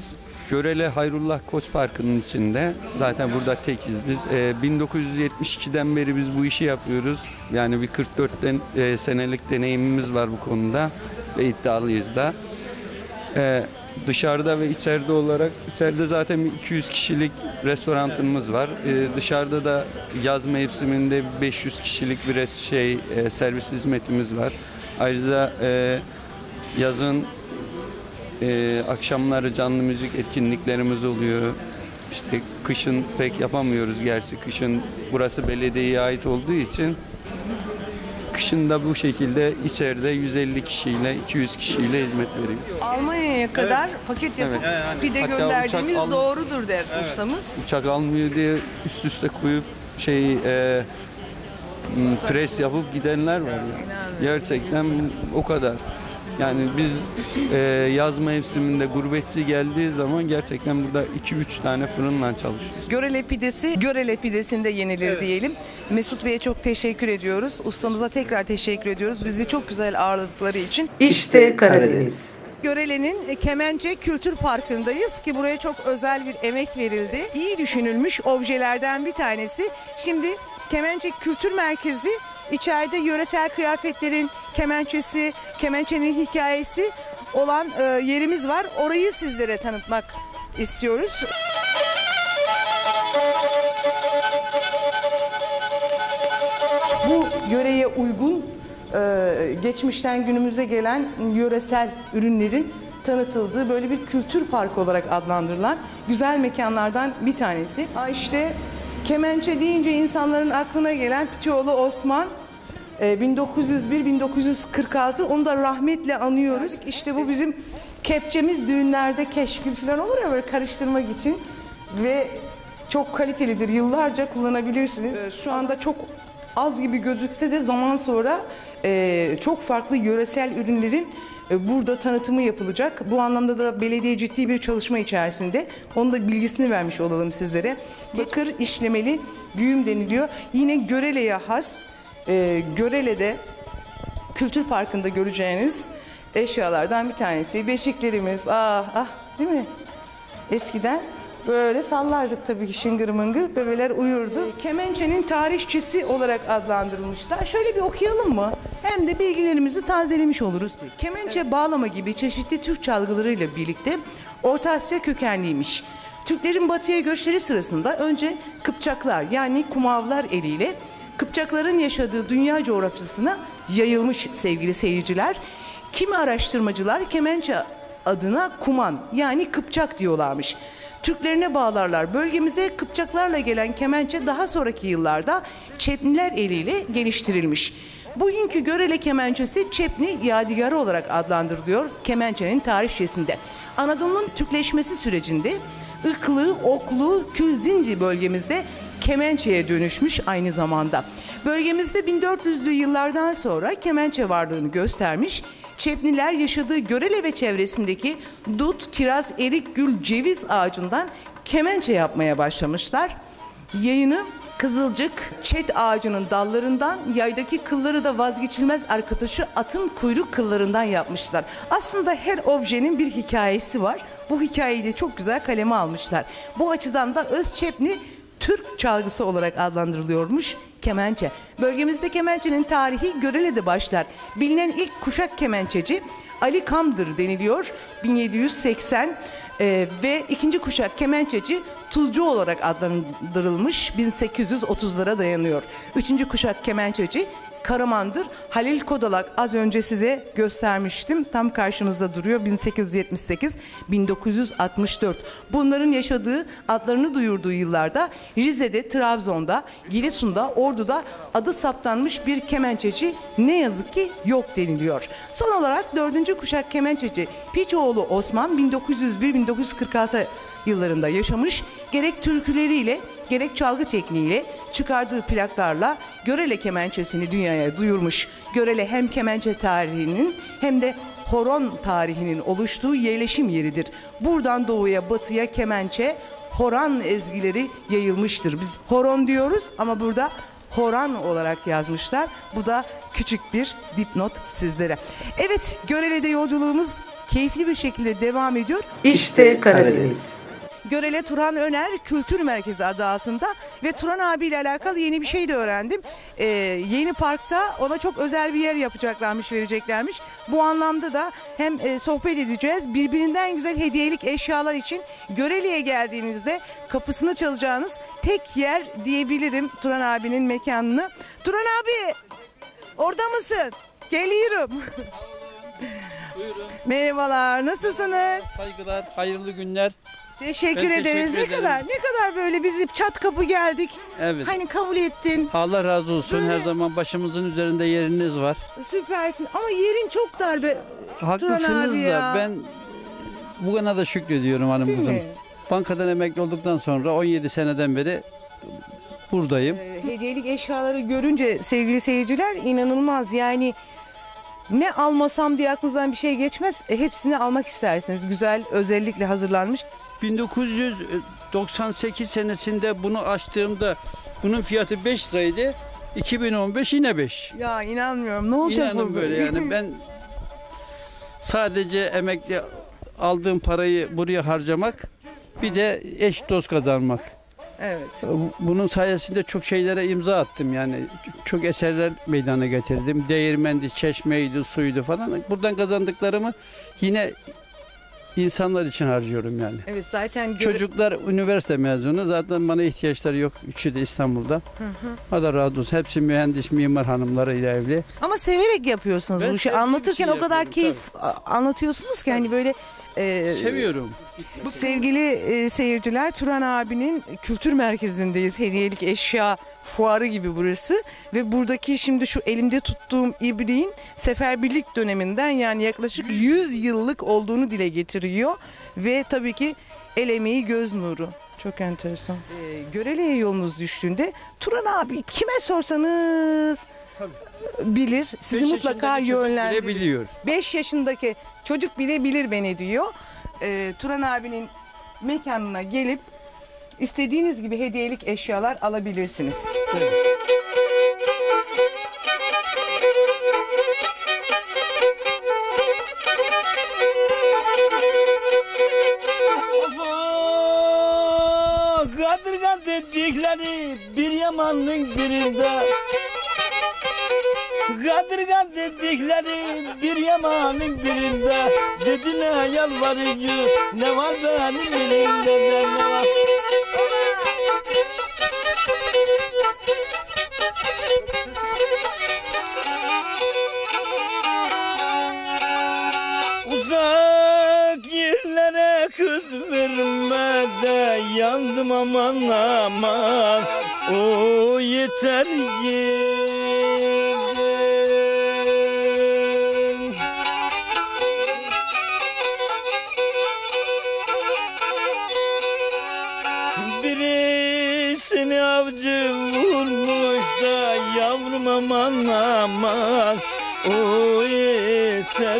Görele Hayrullah Koç Parkı'nın içinde. Zaten burada tekiz biz. Ee, bin dokuz yüz yetmiş ikiden beri biz bu işi yapıyoruz. Yani bir kırk dört e, senelik deneyimimiz var bu konuda ve iddialıyız da. Ee, dışarıda ve içeride olarak, içeride zaten iki yüz kişilik restoranımız var. Ee, dışarıda da yaz mevsiminde beş yüz kişilik bir şey e, servis hizmetimiz var. Ayrıca e, yazın e, akşamları canlı müzik etkinliklerimiz oluyor. İşte kışın pek yapamıyoruz gerçi, kışın burası belediyeye ait olduğu için. Kışın da bu şekilde içeride yüz elli kişiyle iki yüz kişiyle hizmet veriyor. Almanya'ya kadar evet. paket yapıp evet. pide Hatta gönderdiğimiz al... doğrudur der evet. ustamız. Uçak almıyor diye üst üste koyup şey e, pres yapıp gidenler var. Yani. Gerçekten o kadar. Yani biz e, yaz mevsiminde gurbetçi geldiği zaman gerçekten burada iki üç tane fırınla çalışıyoruz. Görele pidesi, Görele pidesinde yenilir evet. diyelim. Mesut Bey'e çok teşekkür ediyoruz. Ustamıza tekrar teşekkür ediyoruz. Bizi çok güzel ağırladıkları için. İşte Karadeniz. Görele'nin Kemence Kültür Parkı'ndayız ki buraya çok özel bir emek verildi. İyi düşünülmüş objelerden bir tanesi. Şimdi Kemence Kültür Merkezi içeride yöresel kıyafetlerin kemençesi, kemençenin hikayesi olan e, yerimiz var. Orayı sizlere tanıtmak istiyoruz. Bu yöreye uygun, e, geçmişten günümüze gelen yöresel ürünlerin tanıtıldığı böyle bir kültür parkı olarak adlandırılan güzel mekanlardan bir tanesi. Aa işte kemençe deyince insanların aklına gelen Piçoğlu Osman bin dokuz yüz bir bin dokuz yüz kırk altı, onu da rahmetle anıyoruz. İşte bu bizim kepçemiz, düğünlerde keşkül falan olur ya böyle karıştırmak için ve çok kalitelidir, yıllarca kullanabilirsiniz. Şu anda çok az gibi gözükse de zaman sonra çok farklı yöresel ürünlerin burada tanıtımı yapılacak. Bu anlamda da belediye ciddi bir çalışma içerisinde. Onun da bilgisini vermiş olalım sizlere. Bakır işlemeli güğüm deniliyor. Yine Görele'ye has, e, Görele'de Kültür Parkı'nda göreceğiniz eşyalardan bir tanesi. Beşiklerimiz, ah ah değil mi? Eskiden böyle sallardık tabii ki şıngır mıngır, bebeler uyurdu. Kemençenin tarihçisi olarak adlandırılmışlar. Şöyle bir okuyalım mı? Hem de bilgilerimizi tazelemiş oluruz. Kemençe evet. bağlama gibi çeşitli Türk çalgılarıyla birlikte Orta Asya kökenliymiş. Türklerin batıya göçleri sırasında önce Kıpçaklar yani Kumavlar eliyle Kıpçakların yaşadığı dünya coğrafyasına yayılmış sevgili seyirciler. Kimi araştırmacılar kemençe adına Kuman yani Kıpçak diyorlarmış. Türklerine bağlarlar. Bölgemize Kıpçaklarla gelen kemençe daha sonraki yıllarda Çepniler eliyle geliştirilmiş. Bugünkü Görele kemençesi Çepni yadigarı olarak adlandırılıyor kemençenin tarihçesinde. Anadolu'nun Türkleşmesi sürecinde Iklı, Oklu, Külzinci bölgemizde kemençeye dönüşmüş aynı zamanda. Bölgemizde bin dört yüzlü yıllardan sonra kemençe varlığını göstermiş. Çepniler yaşadığı Görele ve çevresindeki dut, kiraz, erik, gül, ceviz ağacından kemençe yapmaya başlamışlar. Yayını kızılcık, çet ağacının dallarından, yaydaki kılları da vazgeçilmez arkadaşı atın kuyruk kıllarından yapmışlar. Aslında her objenin bir hikayesi var. Bu hikayeyi de çok güzel kaleme almışlar. Bu açıdan da Özçepni Türk çalgısı olarak adlandırılıyormuş kemençe. Bölgemizde kemençenin tarihi Görele'de başlar. Bilinen ilk kuşak kemençeci Ali Kam'dır deniliyor. bin yedi yüz seksen e, ve ikinci kuşak kemençeci Tulcu olarak adlandırılmış, bin sekiz yüz otuzlara dayanıyor. Üçüncü kuşak kemençeci Karaman'dır. Halil Kodalak az önce size göstermiştim. Tam karşımızda duruyor. bin sekiz yüz yetmiş sekiz bin dokuz yüz altmış dört. Bunların yaşadığı, adlarını duyurduğu yıllarda Rize'de, Trabzon'da, Giresun'da, Ordu'da adı saptanmış bir kemençeci ne yazık ki yok deniliyor. Son olarak dördüncü kuşak kemençeci Piçoğlu Osman bin dokuz yüz bir bin dokuz yüz kırk altı yıllarında yaşamış. Gerek türküleriyle gerek çalgı tekniğiyle çıkardığı plaklarla Görele kemençesini dünyaya duyurmuş. Görele hem kemençe tarihinin hem de horon tarihinin oluştuğu yerleşim yeridir. Buradan doğuya batıya kemençe, horan ezgileri yayılmıştır. Biz horon diyoruz ama burada horan olarak yazmışlar. Bu da küçük bir dipnot sizlere. Evet, Görele'de yolculuğumuz keyifli bir şekilde devam ediyor. İşte Karadeniz. Görele Turan Öner Kültür Merkezi adı altında ve Turan abiyle alakalı yeni bir şey de öğrendim. Ee, yeni parkta ona çok özel bir yer yapacaklarmış, vereceklermiş. Bu anlamda da hem e, sohbet edeceğiz, birbirinden güzel hediyelik eşyalar için Görele'ye geldiğinizde kapısını çalacağınız tek yer diyebilirim Turan abinin mekanını. Turan abi, orada mısın? Geliyorum. Buyurun. Merhabalar, nasılsınız? Saygılar, hayırlı günler. Teşekkür Ben ederiz. teşekkür ne ederim. kadar ne kadar böyle bizi çat kapı geldik. Evet. Hani kabul ettin. Allah razı olsun. Böyle- Her zaman başımızın üzerinde yeriniz var. Süpersin ama yerin çok dar be. Turan Haklısınız abi da ya. ben bugüne de şükrediyorum hanım Değil kızım. mi? Bankadan emekli olduktan sonra on yedi seneden beri buradayım. Ee, hediyelik eşyaları görünce sevgili seyirciler inanılmaz yani ne almasam diye aklınızdan bir şey geçmez. E, hepsini almak istersiniz. Güzel, özellikle hazırlanmış. bin dokuz yüz doksan sekiz senesinde bunu açtığımda bunun fiyatı beş liraydı. iki bin on beş yine beş. Ya inanmıyorum. Ne olacak İnanın bu böyle yani ben sadece emekli aldığım parayı buraya harcamak bir de eş dost kazanmak. Evet. Bunun sayesinde çok şeylere imza attım yani çok eserler meydana getirdim. Değirmendi, çeşmeydi, suydu falan. Buradan kazandıklarımı yine insanlar için harcıyorum yani. Evet zaten gö- Çocuklar üniversite mezunu zaten bana ihtiyaçları yok. Üçü de İstanbul'da. Hı hı. Allah razı olsun. Hepsi mühendis, mimar hanımlarıyla evli. Ama severek yapıyorsunuz Ben bu işi. sevdiğim Anlatırken için o kadar yapıyorum, keyif a- anlatıyorsunuz ki hani böyle e, Seviyorum. Sevgili e, seyirciler, Turan abinin kültür merkezindeyiz. Hediyelik eşya fuarı gibi burası ve buradaki şimdi şu elimde tuttuğum ibriğin seferberlik döneminden yani yaklaşık yüz yıllık olduğunu dile getiriyor ve tabii ki el emeği göz nuru. Çok enteresan. Ee, Görele'ye yolunuz düştüğünde Turan abi kime sorsanız bilir. Sizi Beş mutlaka yaşındaki çocuk bile yönlendirir. biliyor. beş yaşındaki çocuk bile bilir beni diyor. Ee, Turan abinin mekanına gelip istediğiniz gibi hediyelik eşyalar alabilirsiniz. Kadırgan dedikleri bir yamanın birinde Kadırgan dedikleri bir yamanın birinde Dedine yalvarıyor ne var benim elimde ne var Uzak yerlere kız verme de yandım aman aman o yeter yedim Birisini avcı vurmuş da yavrum aman aman o yeter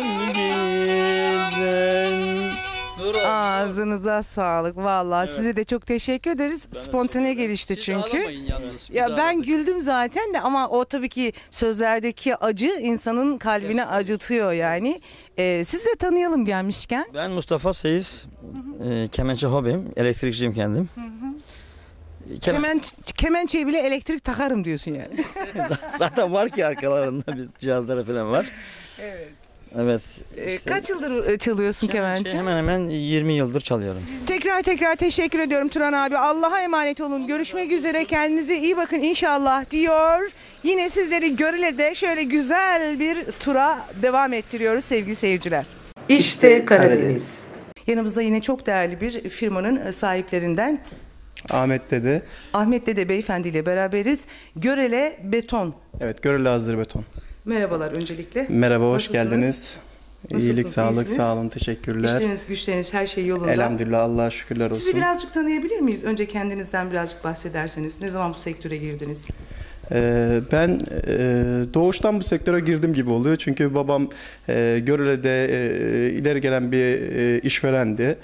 yedim Ağzınıza sağlık vallahi. Size de çok teşekkür ederiz. Spontane gelişti çünkü. Ya ben güldüm zaten de ama o tabii ki sözlerdeki acı insanın kalbine acıtıyor yani. Ee, sizi de tanıyalım gelmişken. Ben Mustafa Seyiz. E, kemençe hobim. Elektrikçiyim kendim. Kemen... Kemen, kemençeyi bile elektrik takarım diyorsun yani. Zaten var ki arkalarında bir cihazları falan var. Evet. Evet. Ee, işte kaç yıldır çalıyorsun kemençe? hemen hemen yirmi yıldır çalıyorum. Tekrar tekrar teşekkür ediyorum Turan abi. Allah'a emanet olun. Görüşmek üzere. Kendinize iyi bakın inşallah diyor. Yine sizleri Görele'de şöyle güzel bir tura devam ettiriyoruz sevgili seyirciler. İşte Karadeniz. Yanımızda yine çok değerli bir firmanın sahiplerinden Ahmet Dede. Ahmet Dede Beyefendi ile beraberiz. Görele Beton. Evet, Görele Hazır Beton. Merhabalar öncelikle. Merhaba, hoş Nasılsınız? geldiniz. Nasılsınız, İyilik, sağlık, iyisiniz? sağ olun, teşekkürler. İşleriniz, güçleriniz, her şey yolunda. Elhamdülillah, Allah'a şükürler olsun. Sizi birazcık tanıyabilir miyiz? Önce kendinizden birazcık bahsederseniz. Ne zaman bu sektöre girdiniz? Ee, ben e, doğuştan bu sektöre girdim gibi oluyor. Çünkü babam e, Görele'de e, ileri gelen bir e, işverendi.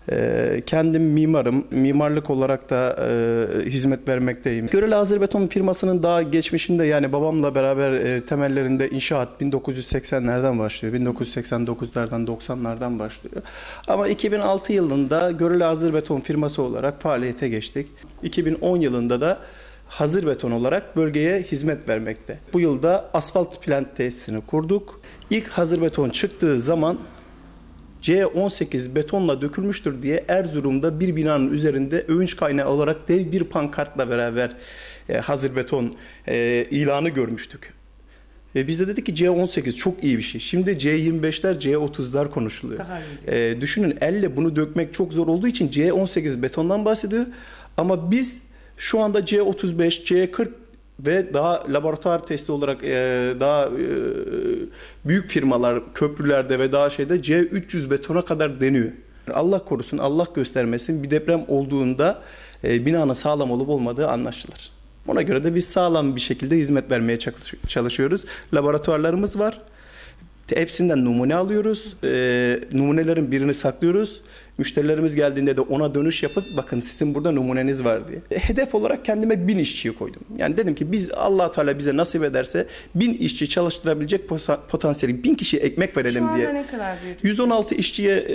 Ee, kendim mimarım. Mimarlık olarak da e, hizmet vermekteyim. Görele Hazırbeton firmasının daha geçmişinde, yani babamla beraber e, temellerinde inşaat bin dokuz yüz seksenlerden başlıyor. bin dokuz yüz seksen dokuzlardan doksanlardan başlıyor. Ama iki bin altı yılında Görele Hazırbeton firması olarak faaliyete geçtik. iki bin on yılında da Hazırbeton olarak bölgeye hizmet vermekte. Bu yılda asfalt plant tesisini kurduk. İlk Hazırbeton çıktığı zaman C on sekiz betonla dökülmüştür diye Erzurum'da bir binanın üzerinde övünç kaynağı olarak dev bir pankartla beraber e, Hazırbeton e, ilanı görmüştük. E, biz de dedik ki C on sekiz çok iyi bir şey. Şimdi C yirmi beşler, C otuzlar konuşuluyor. E, düşünün, elle bunu dökmek çok zor olduğu için C on sekiz betondan bahsediyor. Ama biz şu anda C otuz beş, C kırk ve daha laboratuvar testi olarak e, daha e, büyük firmalar köprülerde ve daha şeyde C üç yüz betona kadar deniyor. Allah korusun, Allah göstermesin, bir deprem olduğunda e, binanın sağlam olup olmadığı anlaşılır. Ona göre de biz sağlam bir şekilde hizmet vermeye çalışıyoruz. Laboratuvarlarımız var. Hepsinden numune alıyoruz. E, numunelerin birini saklıyoruz. Müşterilerimiz geldiğinde de ona dönüş yapıp bakın sizin burada numuneniz var diye. Hedef olarak kendime bin işçiyi koydum. Yani dedim ki biz, Allah Teala bize nasip ederse bin işçi çalıştırabilecek potansiyeli, bin kişiye ekmek verelim diye. Şu anda ne kadar büyük? yüz on altı işçiye e,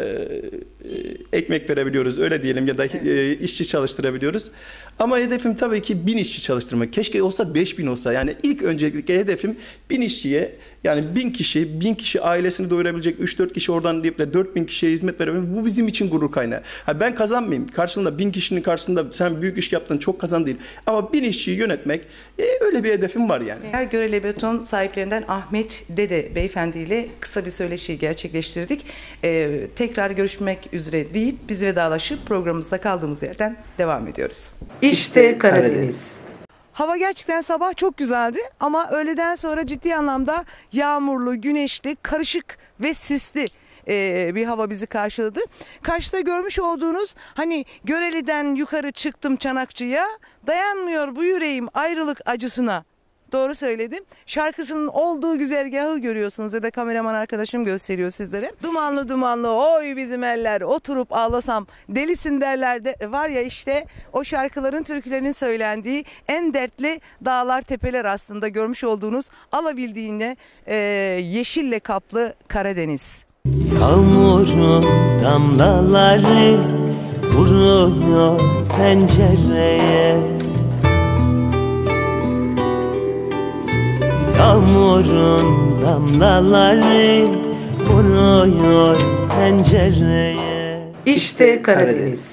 e, ekmek verebiliyoruz öyle diyelim, ya da evet. e, işçi çalıştırabiliyoruz. Ama hedefim tabii ki bin işçi çalıştırmak. Keşke olsa beş bin olsa. Yani ilk öncelikle hedefim bin işçiye, yani bin kişi, bin kişi ailesini doyurabilecek, üç dört kişi oradan deyip de dört bin kişiye hizmet verebilmek, bu bizim için gurur kaynağı. Ha, ben kazanmayayım. Karşında bin kişinin karşısında sen büyük iş yaptın, çok kazan değil. Ama bin işçiyi yönetmek, e, öyle bir hedefim var yani. Her Görele Beton sahiplerinden Ahmet Dede beyefendi ile kısa bir söyleşi gerçekleştirdik. Ee, tekrar görüşmek üzere deyip biz vedalaşıp programımızda kaldığımız yerden devam ediyoruz. İşte Karadeniz. Hava gerçekten sabah çok güzeldi ama öğleden sonra ciddi anlamda yağmurlu, güneşli, karışık ve sisli e, bir hava bizi karşıladı. Karşıda görmüş olduğunuz, hani Göreli'den yukarı çıktım Çanakçı'ya, dayanmıyor bu yüreğim ayrılık acısına. Doğru söyledim. Şarkısının olduğu güzergahı görüyorsunuz ya da kameraman arkadaşım gösteriyor sizlere. Dumanlı dumanlı oy bizim eller, oturup ağlasam delisin derler de var ya, işte o şarkıların, türkülerin söylendiği en dertli dağlar, tepeler aslında görmüş olduğunuz alabildiğine e, yeşille kaplı Karadeniz. Yağmurun damlaları vuruyor pencereye. Yağmurun damlaları vuruyor pencereye. İşte Karadeniz.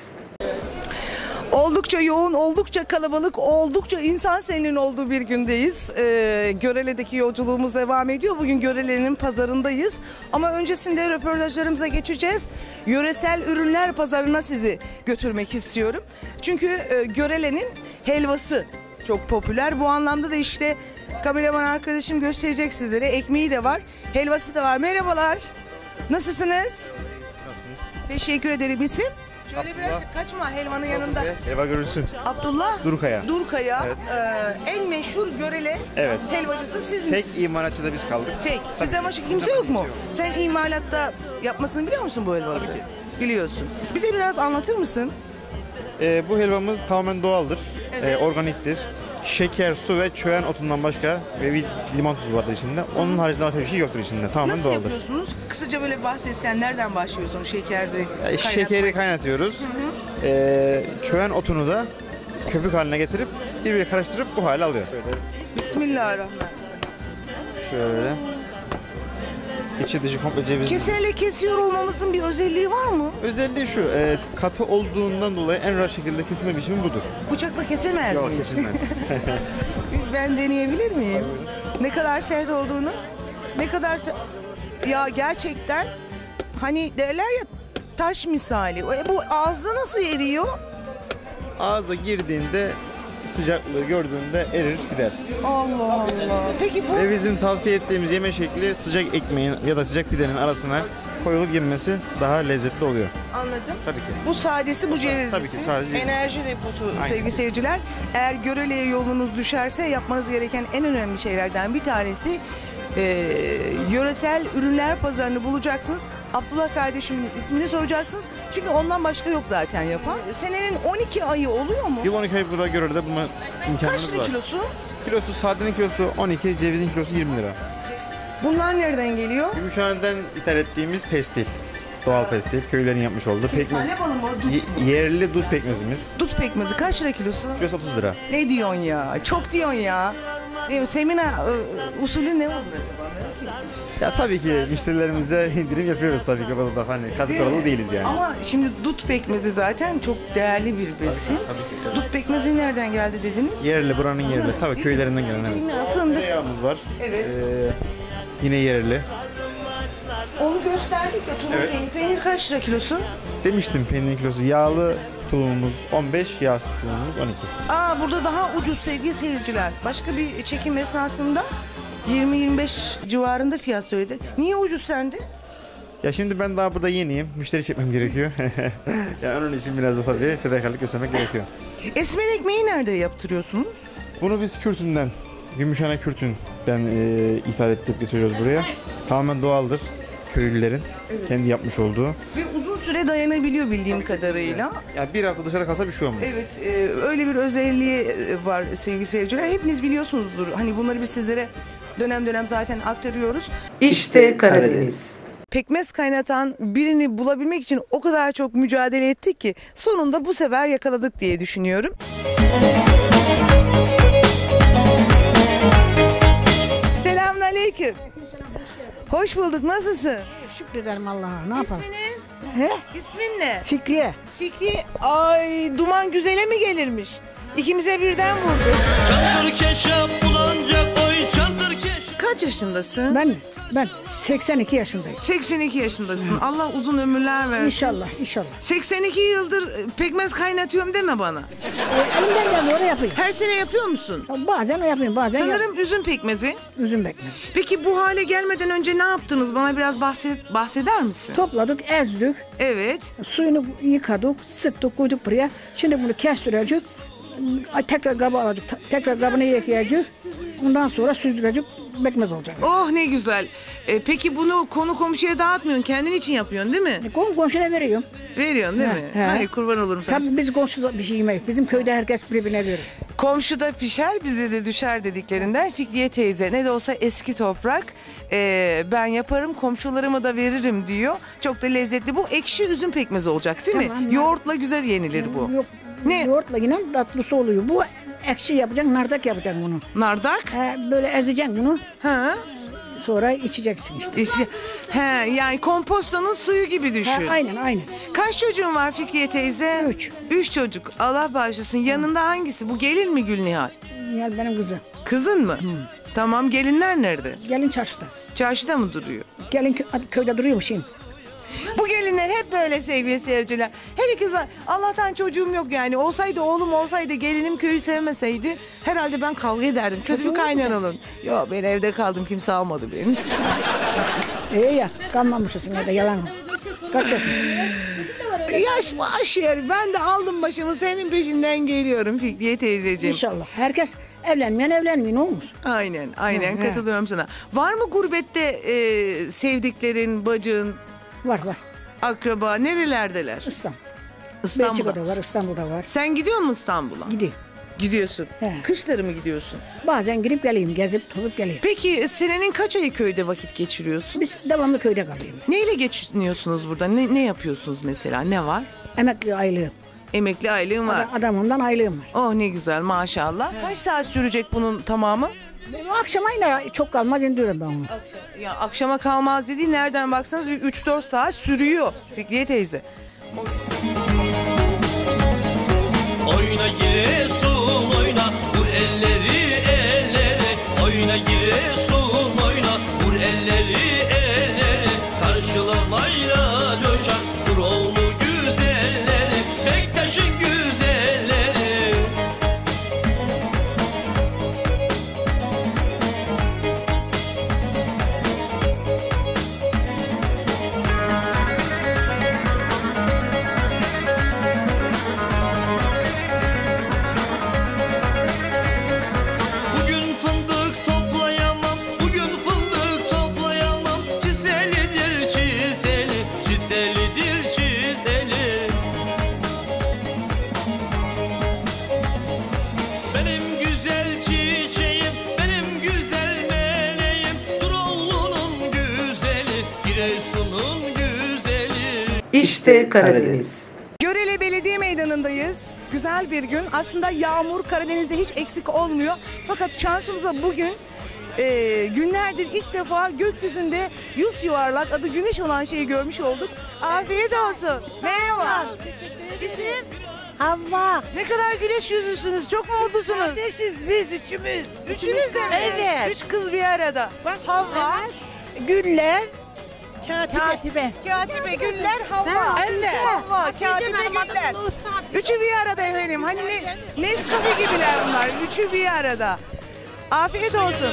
Oldukça yoğun, oldukça kalabalık, oldukça insan selinin olduğu bir gündeyiz. Ee, Görele'deki yolculuğumuz devam ediyor. Bugün Görele'nin pazarındayız. Ama öncesinde röportajlarımıza geçeceğiz. Yöresel ürünler pazarına sizi götürmek istiyorum. Çünkü e, Görele'nin helvası çok popüler. Bu anlamda da işte kameraman arkadaşım gösterecek sizlere. Ekmeği de var, helvası da var. Merhabalar. Nasılsınız? Nasılsınız? Teşekkür ederim. İsim? Şöyle Abdullah. Biraz kaçma helvanın yanında. Helva görürsün. Abdullah. Durkaya. Durkaya. Evet. E, en meşhur Görele evet. helvacısı siz misiniz? Tek imalatçıda biz kaldık. Tek. Sizden başka kimse yok mu? Sen imalatta yapmasını biliyor musun bu helvaları? Tabii ki. Biliyorsun. Bize biraz anlatır mısın? Ee, bu helvamız tamamen doğaldır. Evet. Ee, organiktir. Şeker, su ve çöğen otundan başka ve bir limon tuzu vardır içinde. Onun haricinde başka bir şey yoktur içinde. Tamamen Nasıl doğaldır. Nasıl yapıyorsunuz? Kısaca böyle bahsetsen, nereden başlıyorsun şekerde? Yani şekeri kaynatıyoruz. Hı hı. Ee, çöğen otunu da köpük haline getirip birbirine karıştırıp bu hale alıyor. Böyle. Bismillahirrahmanirrahim. Şöyle. İçi dışı komple ceviz. Keserle kesiyor olmamızın bir özelliği var mı? Özelliği şu, e, katı olduğundan dolayı en rahat şekilde kesme biçimi budur. Bıçakla kesemez Yok, miyiz? kesilmez. Ben deneyebilir miyim? Ne kadar sert olduğunu? Ne kadar se- Ya gerçekten hani derler ya, taş misali. E, bu ağızda nasıl eriyor? Ağızda girdiğinde, sıcaklığı gördüğünde erir gider. Allah Allah. Peki bu... Ve bizim tavsiye ettiğimiz yeme şekli sıcak ekmeğin ya da sıcak pidenin arasına koyulup yenmesi daha lezzetli oluyor. Anladım. Tabii ki. Bu sadesi, bu cevizlisi. Tabii ki sadece ceviz. Enerji deposu. Aynen. Sevgili seyirciler. Eğer Görele'ye yolunuz düşerse yapmanız gereken en önemli şeylerden bir tanesi e, yöresel ürünler pazarını bulacaksınız. Abdullah kardeşimin ismini soracaksınız. Çünkü ondan başka yok zaten yapan. Senenin on iki ayı oluyor mu? Yıl on iki ay burada Görele'de bulma imkanımız Kaç lira var. kilosu? Kilosu sadenin kilosu on iki, cevizin kilosu yirmi lira. Bunlar nereden geliyor? Gümüşhane'den ithal ettiğimiz pestil. Doğal pestil, köylerin yapmış olduğu pekmez. Kestane balı mı? Dut, Y- yerli dut pekmezimiz. dut pekmezi kaç lira kilosu? Kilosu otuz lira. Ne diyorsun ya? Çok diyorsun ya. Değil mi? Semina e, usulü ne olur acaba? Ya tabii ki müşterilerimize indirim yapıyoruz tabii ki burada hani kazık oralı değiliz yani. Ama şimdi dut pekmezi zaten çok değerli bir besin. Tabii ki. Dut pekmezi nereden geldi dediniz? Yerli, buranın yerli. Tabii köylerinden gelen evet. Fındık. Tereyağımız var. Evet. Ee, yine yerli. Onu gösterdik ya tulum Evet. peynir. Peynir kaç lira kilosu? Demiştim peynir kilosu yağlı tulumumuz on beş, yağsız tulumumuz on iki. Aa burada daha ucuz sevgili seyirciler. Başka bir çekim esnasında yirmi yirmi beş civarında fiyat söyledi. Niye ucuz sende? Ya şimdi ben daha burada yeniyim. Müşteri çekmem gerekiyor. Ya onun için biraz da tabii fedakarlık göstermek gerekiyor. Esmer ekmeği nerede yaptırıyorsunuz? Bunu biz Kürtünden, Gümüşhane Kürtünden e, ithal edip getiriyoruz buraya. Tamamen doğaldır. Köylülerin Evet. kendi yapmış olduğu. Ve uzun süre dayanabiliyor bildiğim kadarıyla. Ya bir hafta dışarı kalsa bir şey olmaz. Evet, e, öyle bir özelliği e, var sevgili seyirciler. Hepiniz biliyorsunuzdur. Hani bunları biz sizlere dönem dönem zaten aktarıyoruz. İşte Karadeniz. Pekmez kaynatan birini bulabilmek için o kadar çok mücadele ettik ki sonunda bu sefer yakaladık diye düşünüyorum. Selamünaleyküm. Hoş bulduk. Nasılsın? Şükrederim Allah'a. Ne yapalım? İsminiz? He? İsmin ne? Fikriye. Fikri. Ay duman güzele mi gelirmiş? İkimize birden vurdu. Çandır keşap bulanacak oy çandır keşap. Kaç yaşındasın? Ben ben seksen iki yaşındayım. seksen iki yaşındasın. Allah uzun ömürler versin. İnşallah, inşallah. seksen iki yıldır pekmez kaynatıyorum deme bana. E, elimden geldi oraya yapayım. Her sene yapıyor musun? Bazen yapayım, bazen Sanırım yap- üzüm pekmezi. Üzüm pekmezi. Peki bu hale gelmeden önce ne yaptınız? Bana biraz bahset, bahseder misin? Topladık, ezdik. Evet. Suyunu yıkadık, sıktık, koyduk buraya. Şimdi bunu kestireceğiz. Tekrar kaba alacak, tekrar kabını yıkayacak. Ondan sonra süzdürecek, pekmez olacak. Oh ne güzel. E, peki bunu konu komşuya dağıtmıyorsun. Kendin için yapıyorsun değil mi? Kom komşuna veriyorum. Veriyorsun değil He, mi? he. Hayır kurban olurum sana. Tabii biz komşu bir şey yemeyiz. Bizim köyde herkes birbirine verir. Komşu da pişer bize de düşer dediklerinden Fikriye teyze ne de olsa eski toprak e, ben yaparım komşularıma da veririm diyor. Çok da lezzetli. Bu ekşi üzüm pekmezi olacak değil Tamam, mi? Yoğurtla güzel yenilir bu. Yok, Ne? Yoğurtla yine tatlısı oluyor. Bu ekşi yapacaksın, nardak yapacaksın bunu. Nardak? He, böyle ezeceksin bunu. Ha? Sonra içeceksin işte. İçi- He, yani kompostonun suyu gibi düşün. He, aynen aynen. Kaç çocuğun var Fikriye teyze? Üç. Üç çocuk. Allah bağışlasın. Yanında hangisi? Bu gelin mi Gülnihal? Ya benim kızım. Kızın mı? Tamam gelinler nerede? Gelin çarşıda. Çarşıda mı duruyor? Gelin kö- köyde duruyor mu şimdi? Bu gelinler hep böyle sevgili seyirciler. Her ikisi Allah'tan çocuğum yok yani. Olsaydı oğlum olsaydı gelinim köyü sevmeseydi herhalde ben kavga ederdim. Kötü bir kaynan olurdu. Yok ben evde kaldım kimse almadı beni. İyi ya kalmamışsın evde yalan. Kaç yaşında? Yaş baş yer. Ben de aldım başımı senin peşinden geliyorum Fikriye teyzeciğim. İnşallah. Herkes evlenmeyen evlenmiyor ne olmuş? Aynen aynen He, he. katılıyorum sana. Var mı gurbette e, sevdiklerin, bacın, Var var. akraba nerelerdeler? İstanbul. İstanbul'da. Belçika'da var, İstanbul'da var. Sen gidiyor musun İstanbul'a? Gidiyor. Gidiyorsun. He. Kışları mı gidiyorsun? Bazen girip geleyim, gezip tozup geleyim. Peki senenin kaç ayı köyde vakit geçiriyorsun? Biz devamlı köyde kalıyoruz. Neyle geçiniyorsunuz burada? Ne, ne yapıyorsunuz mesela? Ne var? Emekli aylığım. Emekli aylığın var. Adamımdan aylığım var. Oh ne güzel maşallah. Kaç saat sürecek bunun tamamı? Akşama yine çok kalmaz indiriyorum ben onu. Ya akşama kalmaz dediği nereden baksanız bir üç dört saat sürüyor Fikriye teyze. Oyna Giresun oyna vur elleri elleri. Oyna Giresun oyna vur elleri elleri. Karşılamayla coşan Kuroğlu güzelleri. Bektaş'ın güzelleri. İşte Karadeniz. Görele Belediye Meydanı'ndayız. Güzel bir gün. Aslında yağmur Karadeniz'de hiç eksik olmuyor. Fakat şansımıza bugün e, günlerdir ilk defa gökyüzünde yüz yuvarlak adı güneş olan şeyi görmüş olduk. Afiyet olsun. Merhaba. İsim? Havva. Ne kadar güneş yüzlüsünüz. Çok mu mutlusunuz? Kardeşiz biz üçümüz. Üçünüz de mi? Evet. Üç kız bir arada. Bak Havva. Evet. Güller. Katibe. Katibe. Katibe, Güller, Havva. Evet. Havva, Katibe, Güller. Üçü bir arada efendim. Hani ne, Nescafe gibiler bunlar. Üçü bir arada. Afiyet olsun.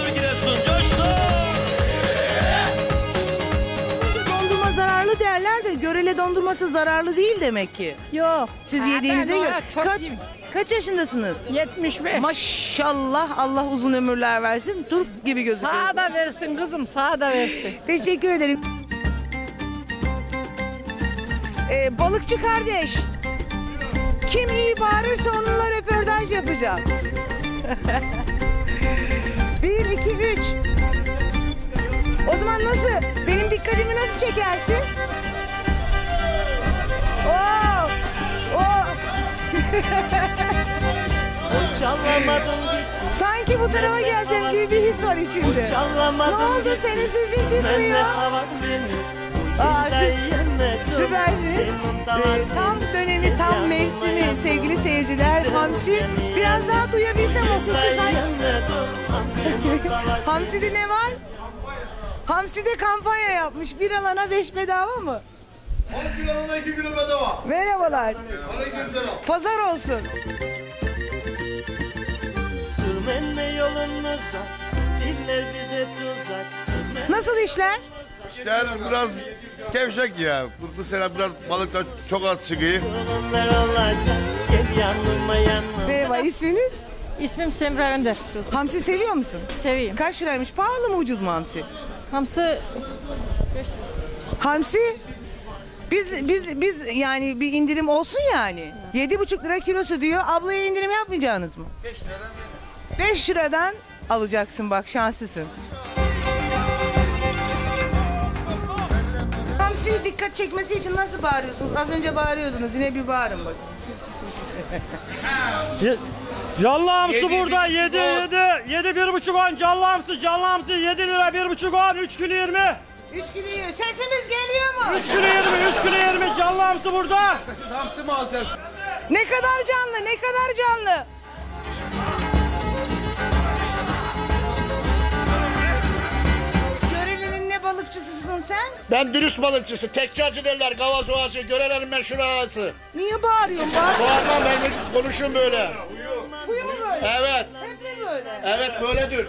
Dondurma zararlı derler de Görele dondurması zararlı değil demek ki. Yok. Siz yediğinize göre. Kaç kaç yaşındasınız? yetmiş beş. Maşallah, Allah uzun ömürler versin. Turp gibi gözüküyorsunuz. Sağ da versin kızım, sağ da versin. Teşekkür ederim. Ee, balıkçı kardeş. Kim iyi bağırırsa onunla röportaj yapacağım. Bir, iki, üç. O zaman nasıl? Benim dikkatimi nasıl çekersin? Oo! Oo! Sanki bu tarafa geleceğim gibi bir his var içinde. Ne oldu senin sesin çıkmıyor? Aa, sü- süpersiniz. Ee, tam dönemi, tam mevsimi sevgili seyirciler. Hamsi biraz daha duyabilsem o sesi say. Hamsi'de ne var? Hamsi'de kampanya yapmış. Bir alana beş bedava mı? Bir alana iki kilo bedava. Merhabalar. Pazar olsun. Sürmenle yolunuza, diller bize tuzak. Nasıl işler? İşler biraz gevşek ya. Bu, bu sene biraz balıklar çok az çıkıyor. Merhaba, isminiz? İsmim Semra Önder. Hamsi seviyor musun? Seveyim. Kaç liraymış? Pahalı mı ucuz mu hamsi? Hamsi Hamsi? Biz biz biz yani bir indirim olsun yani. Yedi buçuk lira kilosu diyor. Ablaya indirim yapmayacaksınız mı? Beş liradan veririz. Beş liradan alacaksın bak, şanslısın. Hamsi dikkat çekmesi için nasıl bağırıyorsunuz? Az önce bağırıyordunuz. Yine bir bağırın bakın. Canlı hamsi burada yedi yedi yedi bir buçuk on canlı hamsi canlı hamsi yedi lira bir buçuk on üç kilo yirmi. üç kilo yirmi. Sesimiz geliyor mu? üç kilo yirmi üç kilo yirmi canlı hamsi burada. Siz hamsi mi alacaksınız? Ne kadar canlı, ne kadar canlı. Görelenin ne balıkçısısın sen? Ben dürüst balıkçısı, tekçi acı derler, gavaz oğacı, görelenin meşhur ağası. Niye bağırıyorsun? Bağır. Bağırmam, ben konuşun böyle. Huyu mu böyle? Evet. Hep mi böyle? Evet, böyledir.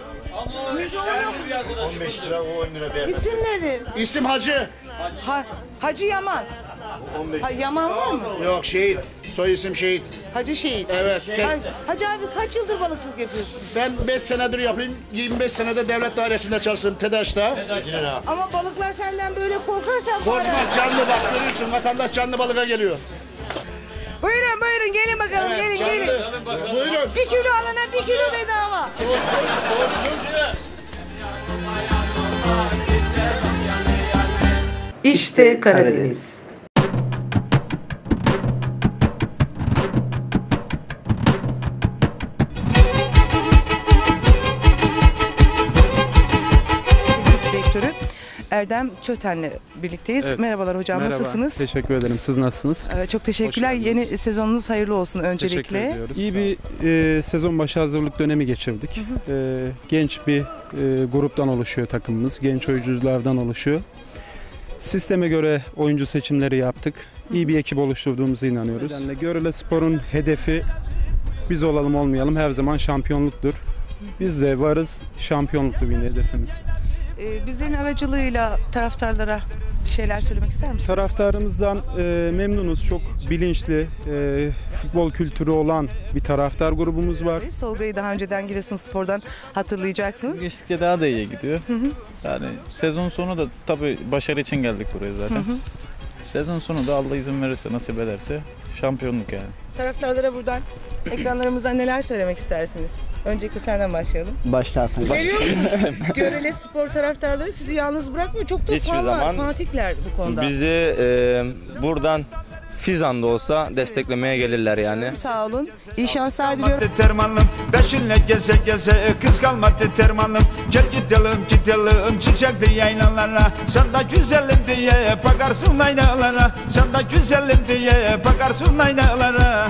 on beş lira, o on lira değil. İsim nedir? İsim Hacı. Ha, Hacı Yaman. Ha, Yaman var mı? Yok, Şehit. Soy isim Şehit. Hacı Şehit. Evet. Ha, Hacı abi kaç yıldır balıkçılık yapıyorsun? Ben beş senedir yapayım, yirmi beş senede devlet dairesinde çalıştım, TEDAŞ'ta. Ama balıklar senden böyle korkarsan Korkmaz, canlı bak, görüyorsun, vatandaş canlı balığa geliyor. Buyurun buyurun, gelin bakalım, Evet, gelin canlı. gelin. Buyurun. Bir kilo alana bir kilo bedava. İşte Karadeniz. Direktörü Erdem Çöten'le birlikteyiz. Evet. Merhabalar hocam, Merhaba. nasılsınız? Teşekkür ederim. Siz nasılsınız? Ee, çok teşekkürler. Hoş Yeni geldiniz. sezonunuz hayırlı olsun öncelikle. Teşekkür ediyoruz. İyi bir e, sezon başı hazırlık dönemi geçirdik. E, genç bir e, gruptan oluşuyor takımımız. Genç oyunculardan oluşuyor. Sisteme göre oyuncu seçimleri yaptık. İyi bir ekip oluşturduğumuza inanıyoruz. Yani Görele Spor'un hedefi biz olalım olmayalım her zaman şampiyonluktur. Biz de varız, şampiyonluktur yine hedefimiz. Ee, bizlerin aracılığıyla taraftarlara bir şeyler söylemek ister misiniz? Taraftarımızdan e, memnunuz. Çok bilinçli, e, futbol kültürü olan bir taraftar grubumuz var. Tolga'yı daha önceden Giresunspor'dan hatırlayacaksınız. Geçtikçe daha da iyiye gidiyor. Hı hı. Yani sezon sonu da tabii başarı için geldik buraya zaten. Hı hı. Sezon sonu da Allah izin verirse, nasip ederse şampiyonluk yani. Taraftarlara buradan ekranlarımızdan neler söylemek istersiniz? Öncelikle senden başlayalım. Başlarsın. Seviyor musunuz? Görele spor taraftarları sizi yalnız bırakmıyor. Çok da Hiçbir fan var, zaman fanatikler bu konuda. Bizi e, buradan Fizan'da olsa desteklemeye gelirler yani. Sağ olun. İyi şanslar diliyorum. Termanlım beşinle geze geze kız kalmadı termanlım. Gel gidelim gidelim çiçekli yaylalara. Sen de güzelim diye bakarsın aynalara. Sen de güzelim diye bakarsın aynalara.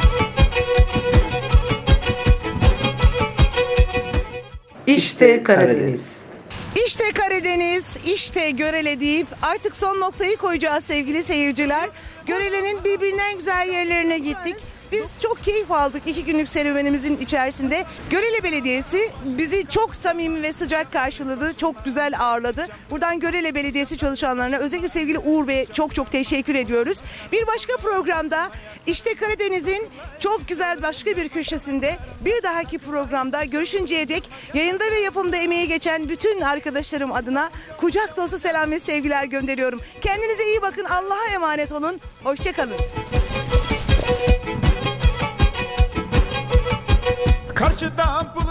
İşte Karadeniz. İşte Karadeniz, işte Görele deyip artık son noktayı koyacağız sevgili seyirciler. Görele'nin birbirinden güzel yerlerine gittik. Biz çok keyif aldık iki günlük serüvenimizin içerisinde. Görele Belediyesi bizi çok samimi ve sıcak karşıladı. Çok güzel ağırladı. Buradan Görele Belediyesi çalışanlarına özellikle sevgili Uğur Bey'e çok çok teşekkür ediyoruz. Bir başka programda işte Karadeniz'in çok güzel başka bir köşesinde bir dahaki programda görüşünceye dek yayında ve yapımda emeği geçen bütün arkadaşlarım adına kucak dolusu selam ve sevgiler gönderiyorum. Kendinize iyi bakın. Allah'a emanet olun. Hoşçakalın. Karşıda bu